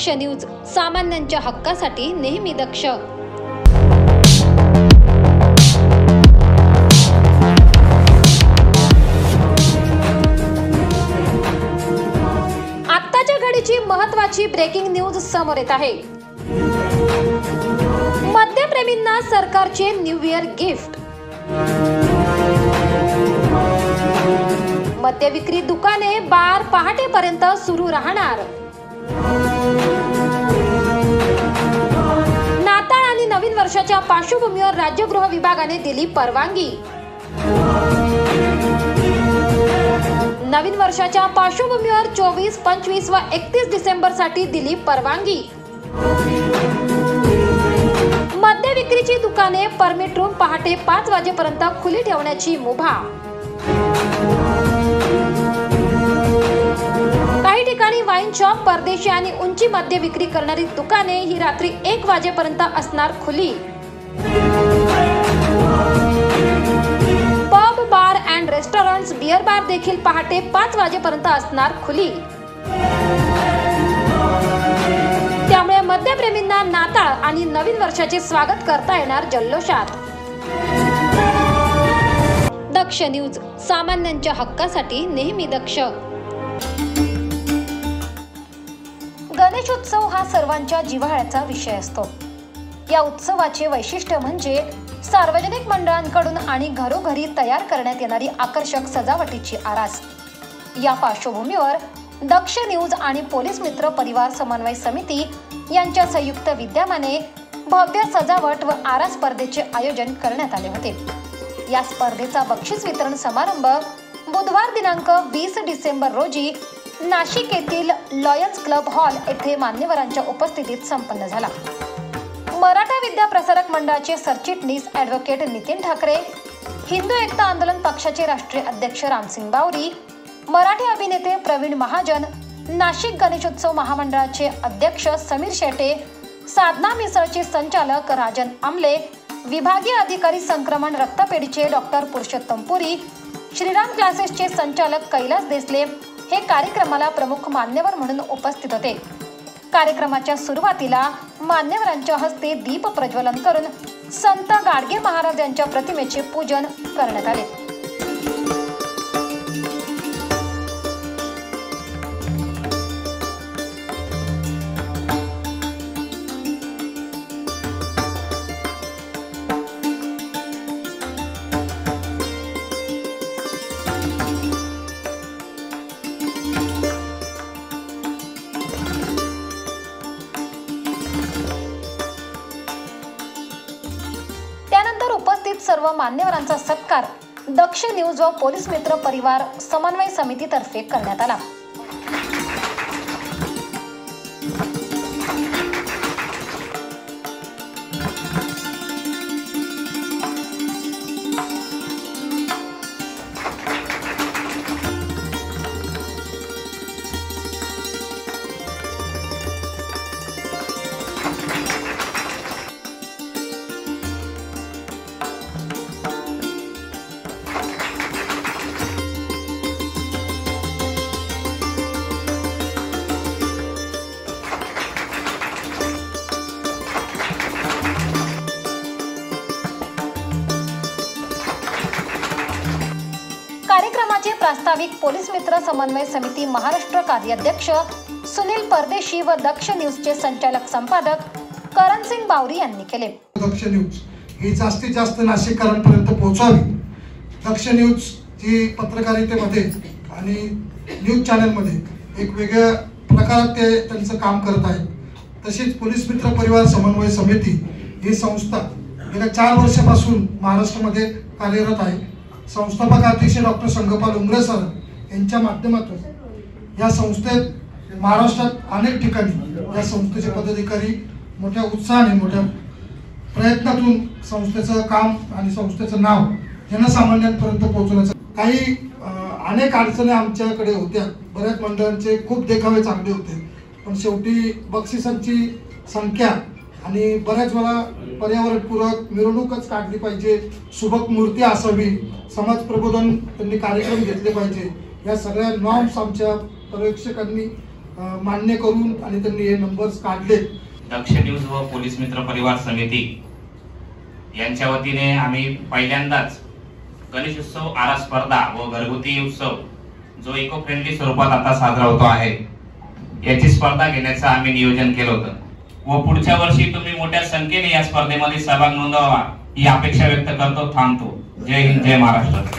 दक्ष news, सामान्यांच्या हक्कासाठी नेहमी दक्ष। आत्ताच्या घडीची महत्त्वाची ब्रेकिंग न्यूज समोर येत आहे। मद्यप्रेमींना सरकारचे न्यू इयर गिफ्ट। मद्य विक्री दुकाने, बार पहाटेपर्यंत सुरू राहणार। नाताळ आणि नवीन वर्षाच्या पार्श्वभूमीवर राज्य गृह विभागाने दिली परवानगी। नवीन वर्षाच्या पार्श्वभूमीवर 24, 25 व 31 डिसेंबर साठी दिली परवानगी। मद्य विक्रीची दुकाने, परमिट रूम पहाटे 5 वाजेपर्यंत खुली ठेवण्याची मुभा। काही ठिकाणी वाईन शॉप, परदेशी आणि उंची मद्य विक्री करणारी दुकाने ही रात्री 1 वाजेपर्यंत असणार खुली। Pub, bar and restaurants, beer bar देखील पहाटे 5 वाजेपर्यंत असणार खुली। त्यामुळे मद्यप्रेमींना नाताळ आणि नवीन वर्षाचे स्वागत करता येणार जल्लोषात। दक्ष न्यूज, सामान्यांच्या हक्कासाठी नेहमी दक्ष। गणेशोत्सव हा सर्वांच्या जिव्हाळ्याचा विषय असतो। या उत्सवाचे वैशिष्ट्य म्हणजे सार्वजनिक मंडळांकडून आणि घरोघरी तयार करण्यात येणारी आकर्षक सजावटीची आरास। या पार्श्वभूमीवर दक्ष न्यूज आणि पोलीस मित्र परिवार समन्वय समिती यांच्या संयुक्त विद्यमाने भव्य सजावट व आरास स्पर्धेचे आयोजन करण्यात आले होते। या स्पर्धेचा बक्षीस वितरण समारंभ बुधवार दिनांक 20 डिसेंबर रोजी नाशिक येथील लॉयन्स क्लब हॉल येथे मान्यवरांच्या उपस्थितीत संपन्न झाला। मराठा विद्या प्रसारक मंडळाचे सरचिटणीस ॲडव्होकेट नितीन ठाकरे, हिंदू एकता आंदोलन पक्षाचे राष्ट्रीय अध्यक्ष रामसिंग बावरी, मराठी अभिनेते प्रवीण महाजन, नाशिक गणेशोत्सव महामंडळाचे अध्यक्ष समीर शेटे, साधना मिसळचे संचालक राजन आमले, विभागीय अधिकारी संक्रमण रक्तपेढीचे डॉक्टर पुरुषोत्तम पुरी, श्रीराम क्लासेसचे संचालक कैलास देसले हे कार्यक्रमाला प्रमुख मान्यवर म्हणून उपस्थित होते। कार्यक्रमाच्या सुरुवातीला मान्यवरांच्या हस्ते दीप प्रज्वलन करून संत गाडगे महाराज यांच्या प्रतिमेचे पूजन करण्यात आले। त्यानंतर उपस्थित सर्व मान्यवरांचा सत्कार दक्ष न्यूज व पोलीस मित्र परिवार समन्वय समितीतर्फे करण्यात आला। कार्यक्रमाचे प्रास्ताविक पोलीस मित्र समन्वय समिती महाराष्ट्र कार्याध्यक्ष सुनील परदेशी व दक्ष न्यूजचे संचालक संपादक करणसिंग बावरी यांनी केले। दक्ष न्यूज ही जास्तीत जास्त नाशिककरांपर्यंत पोहोचावी। दक्ष न्यूज ही पत्रकारितेमध्ये आणि न्यूज चॅनलमध्ये एक वेगळ्या प्रकारात ते त्यांचं काम करत आहे। तसेच पोलीस मित्र परिवार समन्वय समिती ही संस्था गेल्या 4 वर्षापासून महाराष्ट्रामध्ये कार्यरत आहे। संस्थापक अध्यक्ष डॉक्टर संगपाल उमरे सर यांच्या माध्यमातून या संस्थेत महाराष्ट्रात अनेक ठिकाणी या संस्थेचे पदाधिकारी मोठ्या उत्साहाने, मोठ्या प्रयत्नातून संस्थेचं काम आणि संस्थेचं नाव जनसामान्यांपर्यंत पोहोचवण्याचं काही अनेक अडचणी आमच्याकडे होत्या। बऱ्याच मंडळांचे खूप देखावे चांगले होते, पण शेवटी बक्षिसांची संख्या आणि बऱ्याच वेळा पर्यावरणपूरक मिरवणूकच काढली पाहिजे, सुबक मूर्ती असावी, समाज प्रबोधन त्यांनी कार्यक्रम घेतले पाहिजे, या सगळ्या नॉर्म्स आमच्या पर्यवेक्षकांनी मान्य करून आणि त्यांनी हे नंबर्स काढले। दक्ष न्यूज व पोलीस मित्र परिवार समिती यांच्या वतीने आम्ही पहिल्यांदाच गणेश उत्सव आरा स्पर्धा व घरगुती उत्सव जो इको फ्रेंडली स्वरूपात आता साजरा होतो आहे याची स्पर्धा घेण्याचं आम्ही नियोजन केलं होतं व पुढच्या वर्षी तुम्ही मोठ्या संख्येने या स्पर्धेमध्ये सहभाग नोंदवावा ही अपेक्षा व्यक्त करतो। थांबतो। जय हिंद, जय महाराष्ट्र।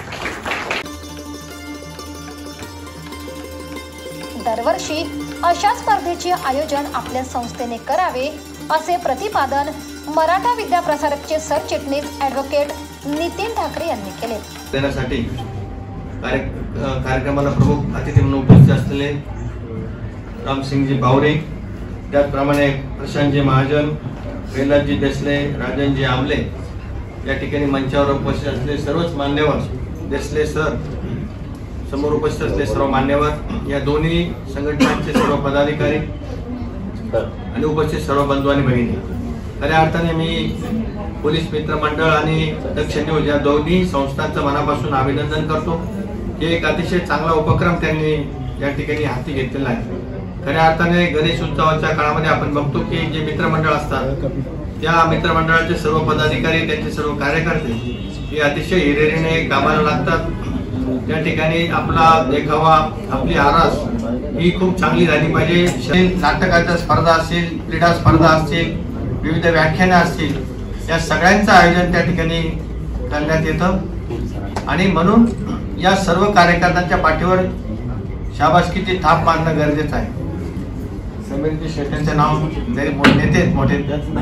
दरवर्षी अशा स्पर्धेचे आयोजन आपल्या संस्थेने करावे असे प्रतिपादन मराठा विद्याप्रसारकचे सरचिटणीस ॲडव्होकेट नितीन ठाकरे यांनी केले। देण्यासाठी कार्यक्रमाला प्रमुख अतिथी म्हणून उपस्थित असलेले रामसिंगजी बावरे, त्याचप्रमाणे प्रशांतजी महाजन, कैलासजी देसले, राजनजी आमले, या ठिकाणी मंचावर उपस्थित असलेले सर्वच मान्यवर, देसले सर समोर उपस्थित असलेले सर्व मान्यवर, या दोन्ही संघटनांचे सर्व पदाधिकारी आणि उपस्थित सर्व बंधू आणि भगिनी, खऱ्या अर्थाने मी पोलीस मित्र मंडळ आणि दक्ष न्यूज या दोन्ही संस्थांचं मनापासून अभिनंदन करतो। हे एक अतिशय चांगला उपक्रम त्यांनी या ठिकाणी हाती घेतलेला आहे। खऱ्या अर्थाने गणेश उत्सवाच्या काळामध्ये आपण बघतो की जे मित्रमंडळ असतात त्या मित्रमंडळाचे सर्व पदाधिकारी, त्यांचे सर्व कार्यकर्ते हे अतिशय हिरिरीने कामाला लागतात। त्या ठिकाणी आपला देखावा, आपली आरास ही खूप चांगली झाली पाहिजे। नाटकाच्या स्पर्धा असतील, क्रीडा स्पर्धा असतील, विविध व्याख्यानं असतील, या सगळ्यांचं आयोजन त्या ठिकाणी करण्यात येतं आणि म्हणून या सर्व कार्यकर्त्यांच्या पाठीवर शाबासकीची थाप मारणं गरजेचं आहे। समीरजी शेट्यांचं नाव नेते मोठे,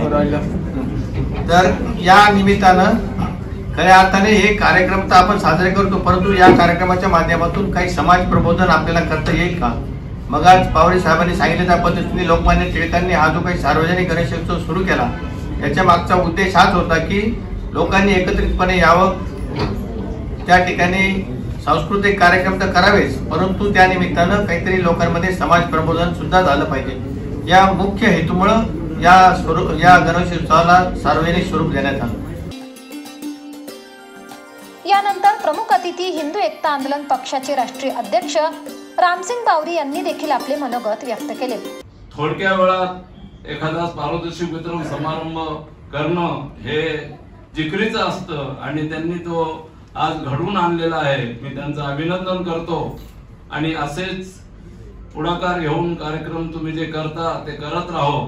तर या निमित्तानं खऱ्या अर्थाने हे कार्यक्रम तर आपण साजरे करतो, परंतु या कार्यक्रमाच्या माध्यमातून काही समाज प्रबोधन आपल्याला करता येईल का? मग आज पावरे साहेबांनी सांगितलं त्या पद्धतीने लोकमान्य टिळकांनी हा जो काही सार्वजनिक गणेशोत्सव सुरू केला याच्या मागचा उद्देश हाच होता की लोकांनी एकत्रितपणे यावं, त्या ठिकाणी सांस्कृतिक कार्यक्रम तर करावेच, परंतु त्या निमित्तानं काहीतरी लोकांमध्ये समाज प्रबोधन सुद्धा झालं पाहिजे। या मुख्य हेतूमुळे या गणेशोत्सवाला सार्वजनिक स्वरूप देण्यात आलं। यानंतर प्रमुख अतिथी हिंदू एकता आंदोलन पक्षाचे राष्ट्रीय अध्यक्ष रामसिंग बावरी यांनी देखील आपले मनोगत व्यक्त केले। थोडक्या वेळात एखादा पारितोषिक वितरण समारंभ करणं हे जिकरीचं असतं आणि त्यांनी तो आज घडवून आणलेला आहे। मी त्यांचं अभिनंदन करतो आणि असेच पुढाकार घेऊन कार्यक्रम तुम्ही जे करता ते करत राहो।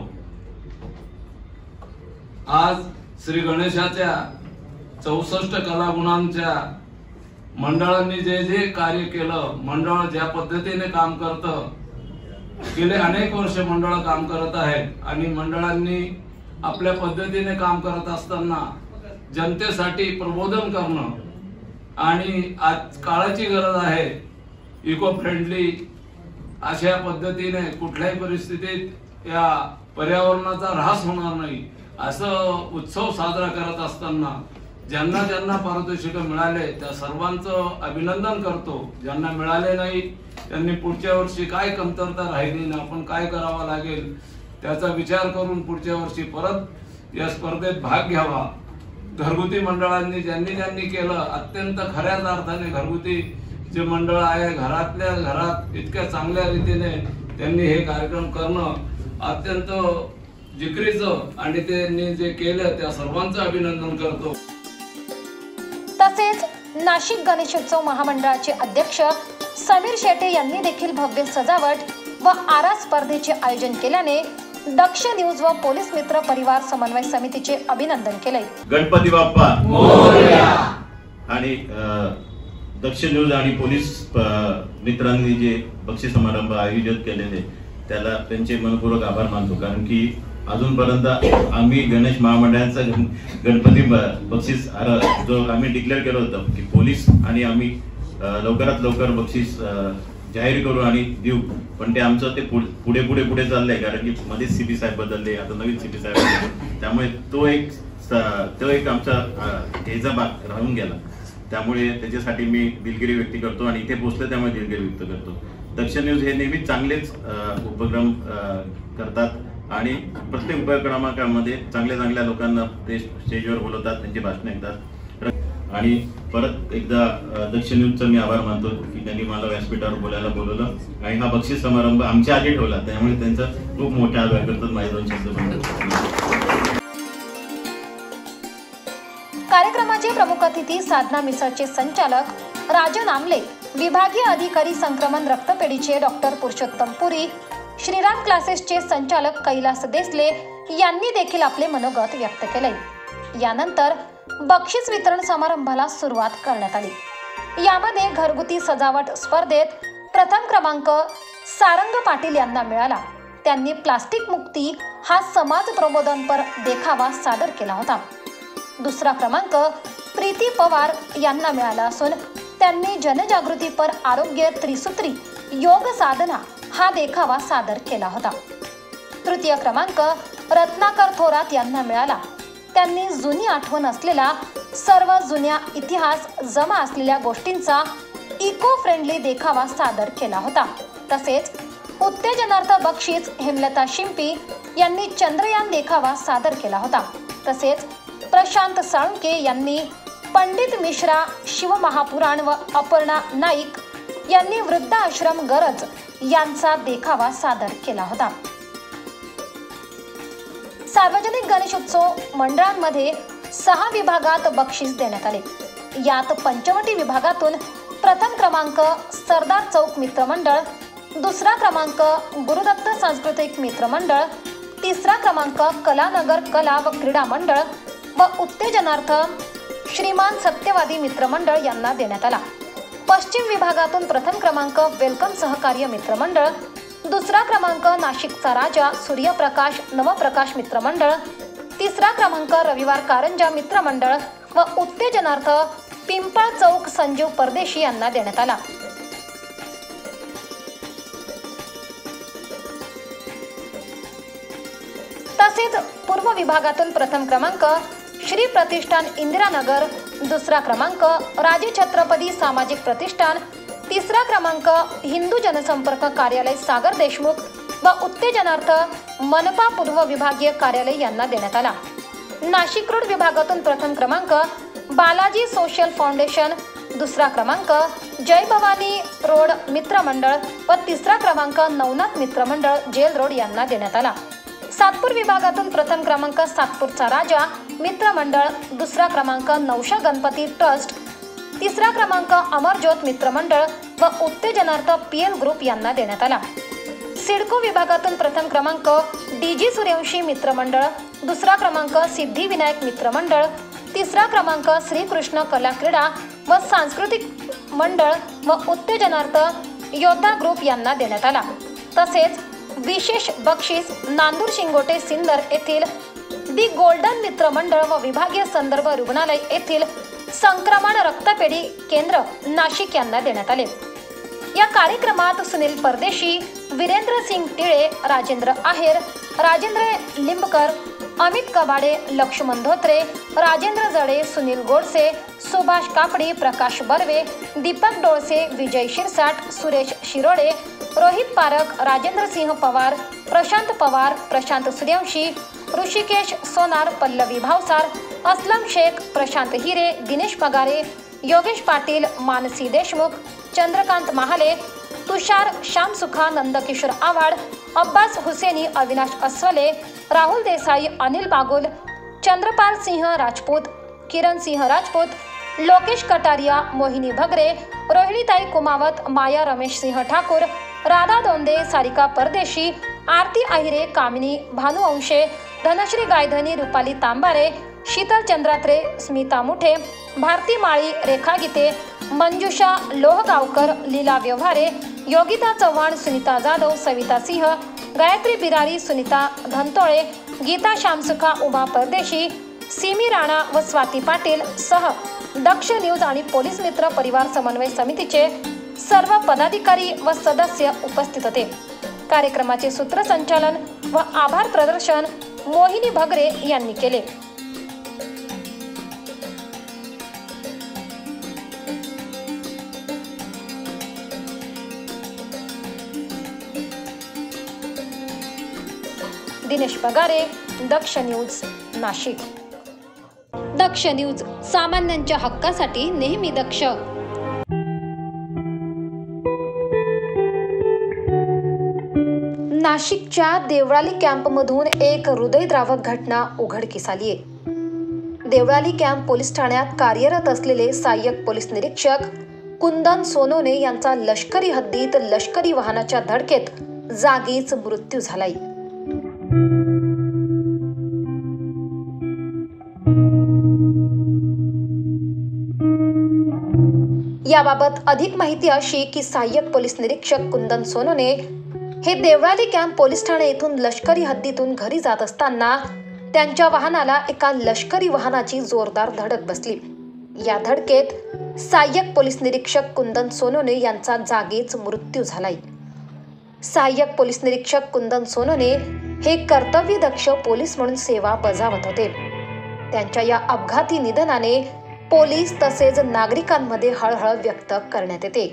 आज श्री गणेशाच्या 64 कलागुणांच्या मंडळांनी जे जे कार्य केलं, मंडळ ज्या पद्धतीने काम करतं, गेले अनेक वर्ष मंडळ काम करत आहेत आणि मंडळांनी आपल्या पद्धतीने काम करत असताना जनतेसाठी प्रबोधन करणं आणि आज काळाची गरज आहे इको फ्रेंडली अशा पद्धतीने कुठल्याही परिस्थितीत या पर्यावरणाचा ऱ्हास होणार नाही असं उत्सव साजरा करत असताना ज्यांना ज्यांना पारितोषिक मिळाले त्या सर्वांचं अभिनंदन करतो। ज्यांना मिळाले नाही त्यांनी पुढच्या वर्षी काय कमतरता राहिली ना आपण काय करावं लागेल त्याचा विचार करून पुढच्या वर्षी परत या स्पर्धेत भाग घ्यावा। घरगुती मंडळांनी ज्यांनी ज्यांनी केलं, अत्यंत खऱ्याच अर्थाने घरगुती जे मंडळ आहे घरातल्या घरात इतक्या चांगल्या रीतीने त्यांनी हे कार्यक्रम करणं अत्यंत जिकरीचं आणि त्यांनी जे केलं त्या सर्वांचं अभिनंदन करतो। तसेच नाशिक गणेशोत्सव महामंडळाचे अध्यक्ष समीर शेटे यांनी देखील भव्य सजावट व आरा स्पर्धेचे आयोजन केल्याने दक्ष न्यूज व पोलीस मित्र परिवार समन्वय समितीचे अभिनंदन केले। गणपती बाप्पा मोरया। आणि दक्ष न्यूज आणि पोलीस मित्रांनी जे बक्षीस समारंभ आयोजित केलेले त्याला त्यांचे मनपूर्वक आभार मानतो, कारण की अजूनपर्यंत आम्ही गणेश महामंडळाचा गणपती बक्षीस जो आम्ही डिक्लेअर केलं होतं की पोलीस आणि आम्ही लवकरात लवकर बक्षीस जाहीर करू आणि देऊ, पण ते आमचं ते पुढे चाललंय, कारण की मध्ये सीपी साहेब बदलले, आता नवीन सीपी साहेब, त्यामुळे तो एक आमचा हेचा भाग राहून गेला। त्यामुळे त्याच्यासाठी मी दिलगिरी व्यक्त करतो आणि इथे पोहोचले त्यामुळे दिलगिरी व्यक्त करतो। दक्ष न्यूज हे नेहमी चांगलेच उपक्रम करतात आणि प्रत्येक उपक्रमामध्ये चांगल्या लोकांना ते स्टेजवर बोलवतात, त्यांची भाषणं ऐकतात आणि परत एकदा दक्ष न्यूजचा मी आभार मानतो की त्यांनी मला व्यासपीठावर बोलायला बोलवलं आणि हा बक्षीस समारंभ आमच्या आधी ठेवला, त्यामुळे त्यांचा खूप मोठा आभार करतो. माझे 2 शब्द म्हणतो. कार्यक्रमाचे प्रमुख अतिथी साधना मिसळचे संचालक राजन आमले, विभागीय अधिकारी संक्रमण रक्तपेढीचे डॉक्टर पुरुषोत्तम पुरी, श्रीराम क्लासेसचे संचालक कैलास देसले यांनी देखील आपले मनोगत व्यक्त केले. यानंतर बक्षीस वितरण समारंभाला सुरुवात करण्यात आली. यामध्ये घरगुती सजावट स्पर्धेत प्रथम क्रमांक सारंग पाटील यांना मिळाला. त्यांनी प्लास्टिक मुक्ती हा समाज प्रबोधनपर देखावा सादर केला होता. दुसरा क्रमांक प्रीती पवार यांना मिळाला असून त्यांनी जनजागृतीपर आरोग्य त्रिसूत्री योग साधना हा देखावा सादर केला होता. तृतीय क्रमांक रत्नाकर थोरात यांना मिळाला. त्यांनी जुनी आठवण असलेला सर्व जुन्या इतिहास जमा असलेल्या गोष्टींचा इको फ्रेंडली देखावा सादर केला होता. तसेच उत्तेजनार्थ बक्षीस हेमलता शिंपी यांनी चंद्रयान देखावा सादर केला होता. तसेच प्रशांत साळुंके यांनी पंडित मिश्रा शिवमहापुराण व अपर्णा नाईक यांनी वृद्धाश्रम गरज यांचा देखावा सादर केला होता. सार्वजनिक गणेशोत्सव मंडळांमध्ये 6 विभागात बक्षीस देण्यात आले. यात पंचवटी विभागातून प्रथम क्रमांक सरदार चौक मित्रमंडळ, दुसरा क्रमांक गुरुदत्त सांस्कृतिक मित्रमंडळ, तिसरा क्रमांक कलानगर कला व क्रीडा मंडळ व उत्तेजनार्थ श्रीमान सत्यवादी मित्रमंडळ यांना देण्यात आला. पश्चिम विभागातून प्रथम क्रमांक वेलकम सहकार्य मित्रमंडळ, दुसरा क्रमांक नाशिकचा राजा सूर्यप्रकाश नवप्रकाश मित्रमंडळ, तिसरा क्रमांक रविवार कारंजा मित्रमंडळ व उत्तेजनार्थ पिंपळ चौक संजीव परदेशी यांना देण्यात आला. तसेच पूर्व विभागातून प्रथम क्रमांक श्री प्रतिष्ठान इंदिरानगर, दुसरा क्रमांक राजे छत्रपती सामाजिक प्रतिष्ठान, तिसरा क्रमांक हिंदू जनसंपर्क कार्यालय सागर देशमुख व उत्तेजनार्थ मनपा पूर्व विभागीय कार्यालय यांना देण्यात आला. नाशिक रोड विभागातून प्रथम क्रमांक बालाजी सोशल फाउंडेशन, दुसरा क्रमांक जय भवानी रोड मित्रमंडळ व तिसरा क्रमांक नवनाथ मित्रमंडळ जेल रोड यांना देण्यात आला. सातपूर विभागातून प्रथम क्रमांक सातपूरचा राजा मित्रमंडळ, दुसरा क्रमांक नवशा गणपती ट्रस्ट, तिसरा क्रमांक अमरज्योत मित्रमंडळ व उत्तेजनार्थ पीएल ग्रुप यांना देण्यात आला. सिडको विभागातून प्रथम क्रमांक डीजी सूर्यवंशी मित्रमंडळ, दुसरा क्रमांक सिद्धिविनायक मित्रमंडळ, तिसरा क्रमांक श्रीकृष्ण कला क्रीडा व सांस्कृतिक मंडळ व उत्तेजनार्थ योद्धा ग्रुप यांना देण्यात आला. तसेच विशेष बक्षीस नांदूर शिंगोटे सिन्नर येथील दी गोल्डन मित्रमंडळ व विभागीय संदर्भ रुग्णालय येथील संक्रमण रक्तपेढी केंद्र नाशिक यांना देण्यात आले. या कार्यक्रमात सुनील परदेशी, वीरेंद्र सिंग टिळे, राजेंद्र आहेर, राजेंद्र लिंबकर, अमित कबाडे, लक्ष्मण धोत्रे, राजेंद्र जडे, सुनील गोडसे, सुभाष कापडी, प्रकाश बर्वे, दीपक डोळसे, विजय शिरसाट, सुरेश शिरोडे, रोहित पारख, राजेंद्र सिंह पवार, प्रशांत पवार, प्रशांत सूर्यवंशी, ऋषिकेश सोनार, पल्लवी भावसार, असलम शेख, प्रशांत हिरे, दिनेश पगारे, योगेश पाटील, मानसी देशमुख, चंद्रकांत महाले, तुषार श्यामसुखा, नंदकिशोर आव्हाड, अब्बास हुसेनी, अविनाश अस्वले, राहुल देसाई, अनिल बागुल, चंद्रपाल सिंह राजपूत, किरण सिंह राजपूत, लोकेश कटारिया, मोहिनी भगरे, रोहिणीताई कुमावत, माया रमेश सिंह ठाकूर, राधा दोंदे, सारिका परदेशी, आरती आहिरे, कामिनी भानुवंशे, धनश्री गायधनी, रुपाली तांबारे, शीतल चंद्रात्रे, स्मिता मुठे, भारती माळी, रेखा गीते, मंजुषा लोहगावकर, लीला व्यवहारे, योगिता चव्हाण, सुनीता जाधव, सविता सिंह, गायत्री बिरारी, सुनीता धनतोळे, गीता श्यामसुखा, उमा परदेशी, सिमी राणा व स्वाती पाटील सह दक्ष न्यूज आणि पोलीस मित्र परिवार समन्वय समितीचे सर्व पदाधिकारी व सदस्य उपस्थित होते. कार्यक्रमाचे सूत्रसंचालन व आभार प्रदर्शन मोहिनी भगरे यांनी केले. दिनेश पगारे, दक्ष न्यूज, नाशिक. दक्ष न्यूज, सामान्यांच्या हक्कासाठी नेहमी दक्ष. नाशिकच्या देवळाली कॅम्पमधून एक हृदयद्रावक घटना उघडकीस आली आहे. देवळाली कॅम्प पोलीस ठाण्यात कार्यरत असलेले सहाय्यक पोलीस निरीक्षक कुंदन सोनोने यांचा लष्करी हद्दीत लष्करी वाहनाच्या धडकेत जागीच मृत्यू झालाय. याबाबत अधिक माहिती अशी की सहाय्यक पोलीस निरीक्षक कुंदन सोनोने हे देवळाली कॅम्प पोलीस ठाणे येथून लष्करी हद्दीतून घरी जात असताना त्यांच्या वाहनाला एका लष्करी वाहनाची जोरदार धडक बसली. या धडकेत सहाय्यक पोलीस निरीक्षक कुंदन सोनोने यांचा जागीच मृत्यू झालाय. सहाय्यक पोलीस निरीक्षक कुंदन सोनोने हे कर्तव्यदक्ष पोलीस म्हणून सेवा बजावत होते. त्यांच्या या अपघाती निधनाने पोलीस तसेच नागरिकांमध्ये हळहळ व्यक्त करण्यात येते.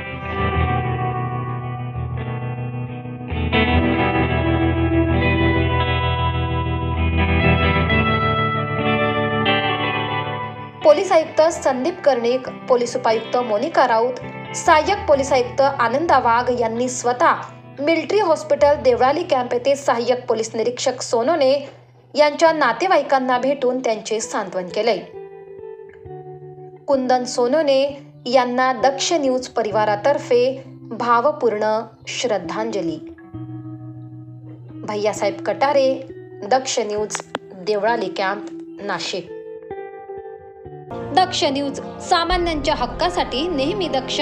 पोलीस आयुक्त संदीप कर्णिक, पोलीस उपायुक्त मोनिका राऊत, सहाय्यक पोलीस आयुक्त आनंदा वाघ यांनी स्वतः मिलिटरी हॉस्पिटल देवळाली कॅम्प येथे सहाय्यक पोलीस निरीक्षक सोनोने यांच्या नातेवाईकांना भेटून त्यांचे सांत्वन केले. कुंदन सोनोने यांना दक्ष न्यूज परिवारातर्फे भावपूर्ण श्रद्धांजली. Bhaiyasaheb Katare, Daksh news, Deolali camp, Nashik. Daksh news, सामान्यांच्या हक्कासाठी नेहमी दक्ष.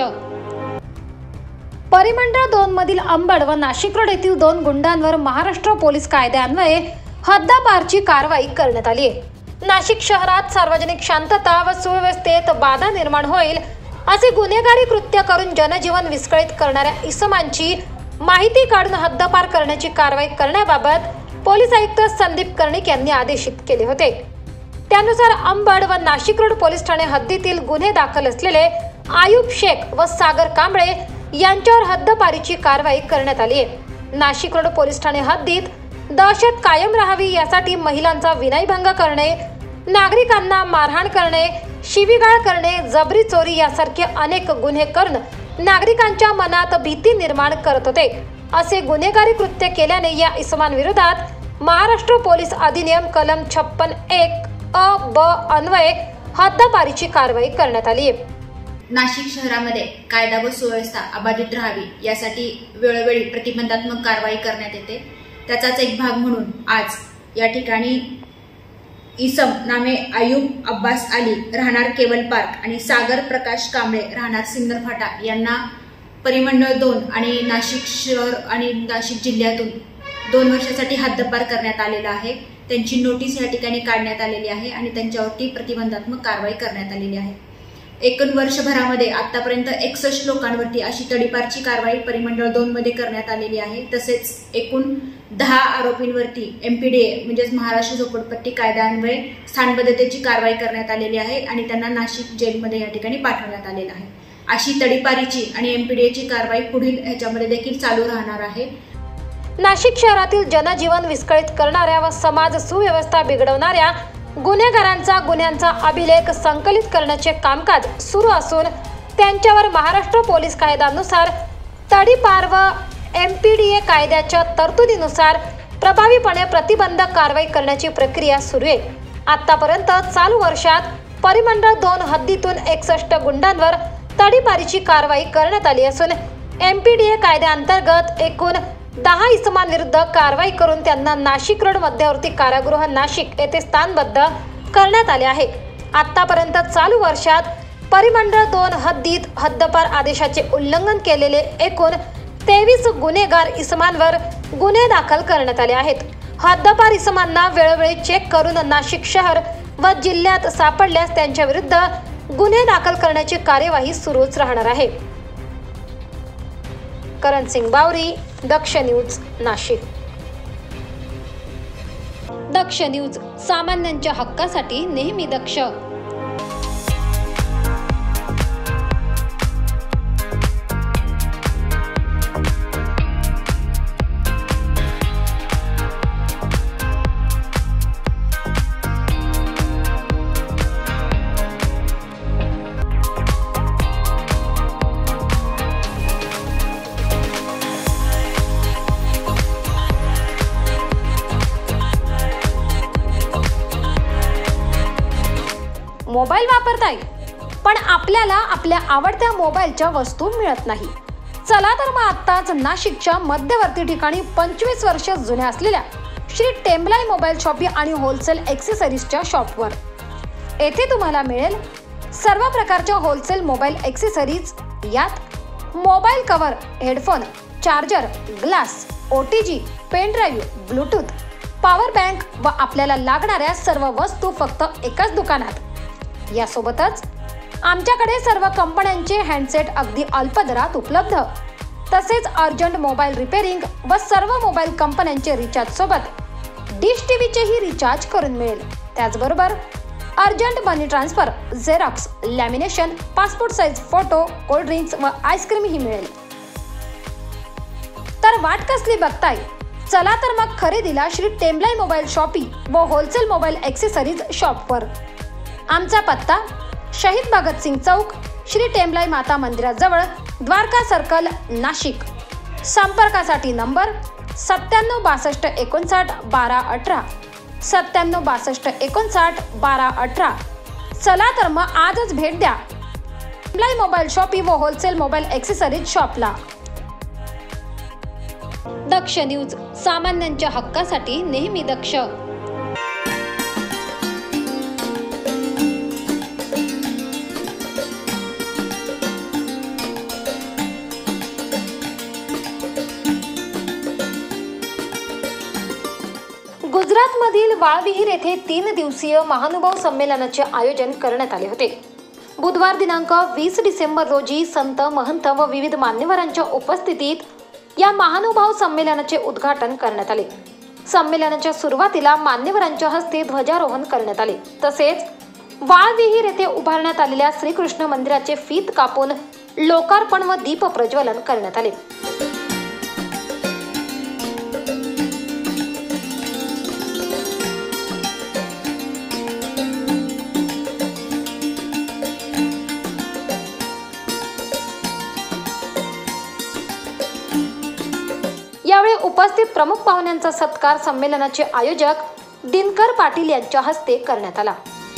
परिमंडळ 2 मधील अंबड व नाशिक रोड येथील 2 गुंडांवर महाराष्ट्र पोलीस कायद्यान्वये हद्दपारची कारवाई करण्यात आली आहे. नाशिक शहरात सार्वजनिक शांतता व सुव्यवस्थेत बाधा निर्माण होईल असे गुन्हेगारी कृत्य करून जनजीवन विस्कळीत करणाऱ्या इसमांची माहिती काढून हद्दपार करण्याची कारवाई करण्याबाबत पोलीस आयुक्त संदीप कर्णिक यांनी आदेशित केले होते. त्यानुसार अंबड व नाशिक रोड पोलीस ठाणे हद्दीतील गुन्हे दाखल असलेले आयुब शेख व सागर कांबळे यांच्यावर हद्दपारीची कारवाई करण्यात आली आहे. नाशिक रोड पोलीस ठाणे हद्दीत दहशत कायम राहावी यासाठी महिलांचा विनयभंग करणे, नागरिकांना मारहाण करणे, शिवीगाळ करणे, जबरी चोरी यासारखे अनेक गुन्हे करून नागरिकांच्या मनात भीती निर्माण करत होते. असे गुन्हेगारी कृत्य केल्याने या इसमांविरोधात महाराष्ट्र पोलीस अधिनियम कलम 56(1) अ ब अन्वये हद्दपारीची कारवाई करण्यात आली आहे. नाशिक शहरामध्ये कायदा व सुव्यवस्था अबाधित राहावी यासाठी वेळोवेळी प्रतिबंधात्मक कारवाई करण्यात येते. त्याचाच एक भाग म्हणून आज या ठिकाणी इसम नामे आयुब अब्बास अली राहणार केवल पार्क आणि सागर प्रकाश कांबळे राहणार सिन्नर फाटा यांना परिमंडळ 2 आणि नाशिक शहर आणि नाशिक जिल्ह्यातून 2 वर्षासाठी हद्दपार करण्यात आलेला आहे. त्यांची नोटीस या ठिकाणी काढण्यात आलेली आहे आणि त्यांच्यावरती प्रतिबंधात्मक कारवाई करण्यात आलेली आहे. एकूण वर्षभरामध्ये आतापर्यंत 61 लोकांवरती अशी तडीपारची कारवाई परिमंडळ 2 मध्ये करण्यात आलेली आहे. तसेच एकूण 10 आरोपींवरती MPDA म्हणजेच महाराष्ट्र झोपडपट्टी कायद्यान्वये स्थानबद्धतेची कारवाई करण्यात आलेली आहे आणि त्यांना नाशिक जेलमध्ये या ठिकाणी पाठवण्यात आलेलं आहे. अशी तडीपारीची आणि MPDAची कारवाई पुढील ह्याच्यामध्ये देखील चालू राहणार आहे. नाशिक शहरातील जनजीवन विस्कळीत करणाऱ्या व समाज सुव्यवस्था बिघडवणाऱ्या गुन्हेगारांचा गुन्ह्यांचा अभिलेख संकलित करण्याचे कामकाज सुरू असून त्यांच्यावर महाराष्ट्र पोलीस कायद्यानुसार तडीपार व MPDA कायद्याच्या तरतुदीनुसार प्रभावीपणे प्रतिबंधक कारवाई करण्याची प्रक्रिया सुरू आहे. आतापर्यंत चालू वर्षात परिमंडळ 2 हद्दीतून 61 गुंडांवर तडीपारीची कारवाई करण्यात आली असून MPDA कायद्याअंतर्गत एकूण 10 इसमांविरुद्ध कारवाई करून त्यांना नाशिक रोड मध्यवर्ती कारागृह नाशिक येथे स्थानबद्ध करण्यात आले आहे. आतापर्यंत चालू वर्षात परिमंडळ 2 हद्दीत हद्दपार आदेशाचे उल्लंघन केलेले एकूण 23 गुन्हेगार इसमांवर गुन्हे दाखल करण्यात आले आहेत. हद्दपार इसमांना वेळोवेळी चेक करून नाशिक शहर व जिल्ह्यात सापडल्यास त्यांच्या विरुद्ध गुन्हे दाखल करण्याची कार्यवाही सुरूच राहणार आहे. करण सिंग बावरी, दक्ष न्यूज, नाशिक. दक्ष न्यूज, सामान्यांच्या हक्कासाठी नेहमी दक्ष. मोबाईल वापरताय, पण आपल्याला आपल्या आवडत्या मोबाईलच्या वस्तू मिळत नाही. चला तर मग आत्ताच नाशिकच्या मध्यवर्ती ठिकाणी 25 वर्ष जुन्या असलेल्या श्री टेम्बलाई मोबाईल शॉपी आणि होलसेल एक्सेसरीजच्या शॉपवर. येथे तुम्हाला मिळेल सर्व प्रकारच्या होलसेल मोबाईल एक्सेसरीज. यात mobile cover, headphone, charger, glass, OTG, pen drive, bluetooth, power bank व आपल्याला लागणाऱ्या सर्व वस्तू फक्त एकाच दुकानात. यासोबतच आमच्याकडे सर्व कंपन्यांचे हँडसेट अगदी अल्प दरात उपलब्ध. तसेच अर्जंट मोबाईल रिपेअरिंग व सर्व मोबाईल कंपन्यांचे रिचार्ज सोबत डिश टीव्हीचेही रिचार्ज करून मिळेल. त्याचबरोबर urgent money transfer, xerox, lamination, passport size photo, cold drinks व आईस्क्रीम ही मिळेल. तर वाट कसली बघताय? चला तर मग खरेदीला श्री टेम्बलाई मोबाईल शॉपी व होलसेल मोबाईल एक्सेसरीज शॉपवर. आमचा पत्ता शहीद भगतसिंग चौक, श्री टेम्बलाई माता मंदिराजवळ, द्वारका सर्कल, नाशिक. संपर्कासाठी नंबर 97 62 59 12 18, 97 62 59 12 18. चला तर मग आजच भेट द्या टेम्बलाई मोबाईल शॉपी व होलसेल मोबाईल एक्सेसरीज शॉपला. दक्ष न्यूज, सामान्यांच्या हक्कासाठी नेहमी दक्ष. गुजरातमधील वाळविहीर येथे 3 दिवसीय महानुभाव संमेलनाचे आयोजन करण्यात आले होते. बुधवार दिनांक 20 डिसेंबर रोजी संत, महंत व विविध मान्यवरांच्या उपस्थितीत या महानुभाव संमेलनाचे उद्घाटन करण्यात आले. संमेलनाच्या सुरुवातीला मान्यवरांच्या हस्ते ध्वजारोहण करण्यात आले. तसेच वाळविहीर येथे उभारण्यात आलेल्या श्रीकृष्ण मंदिराचे फीत कापून लोकार्पण व दीप प्रज्वलन करण्यात आले. यावेळी उपस्थित प्रमुख पाहुण्यांचा सत्कार संमेलनाचे आयोजक दिनकर पाटील यांच्या हस्ते करण्यात आला.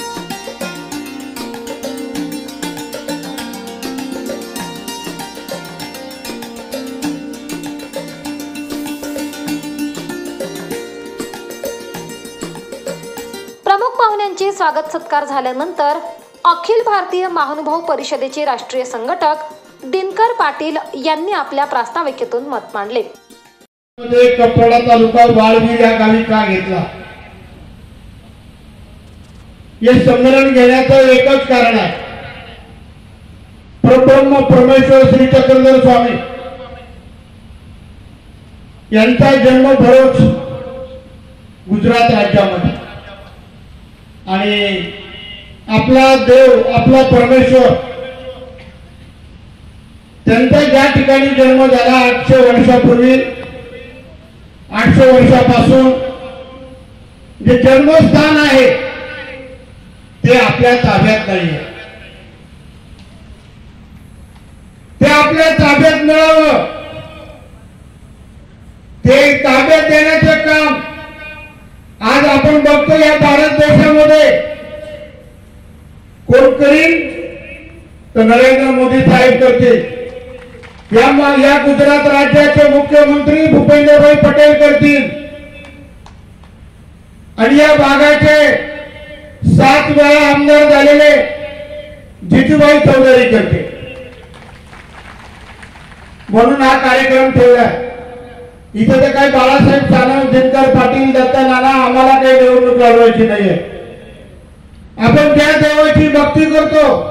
प्रमुख पाहुण्यांचे स्वागत सत्कार झाल्यानंतर अखिल भारतीय महानुभाव परिषदेचे राष्ट्रीय संघटक दिनकर पाटील यांनी आपल्या प्रास्ताविकेतून मत मांडले. कपडा तालुका वाळवीर या गावी का घेतला? हे संमेलन घेण्याचं एकच कारण आहे. परब्रह्म परमेश्वर श्री चक्रधर स्वामी यांचा जन्म भरूच गुजरात राज्यामध्ये, आणि आपला देव, आपला परमेश्वर त्यांचा ज्या ठिकाणी जन्म झाला 800 वर्षापूर्वी, 800 वर्षापासून जे जन्मस्थान आहे ते आपल्या ताब्यात नाही. ते आपल्या ताब्यात मिळावं, ते ताब्यात देण्याचं काम आज आपण बघतो या भारत देशामध्ये कोण करील तर नरेंद्र मोदी साहेब करतील. या गुजरात राज्याचे मुख्यमंत्री भूपेंद्रभाई पटेल करतील, आणि या भागाचे 7 वेळा आमदार झालेले जिजूभाई चौधरी करतील. म्हणून हा कार्यक्रम ठेवला. इथे तर काही बाळासाहेब सानप, दिनकर पाटील, दत्ता नाना आम्हाला काही निवडणूक लढवायची नाहीये. आपण त्या देवाची भक्ती करतो.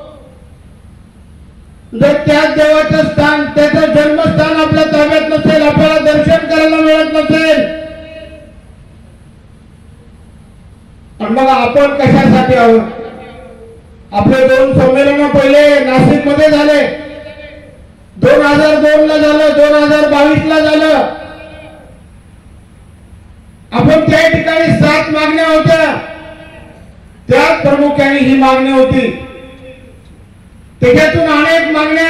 जर त्याच देवाचं स्थान, त्याचं जन्मस्थान आपल्या ताब्यात नसेल, आपल्याला दर्शन करायला मिळत नसेल, मग आपण कशासाठी आहोत? आपले 2 संमेलन पहिले नाशिक मध्ये झाले, 2002 ला झालं, 2022 ला झालं. आपण त्या ठिकाणी 7 मागण्या होत्या, त्यात प्रामुख्याने ही मागणी होती. त्याच्यातून अनेक मागण्या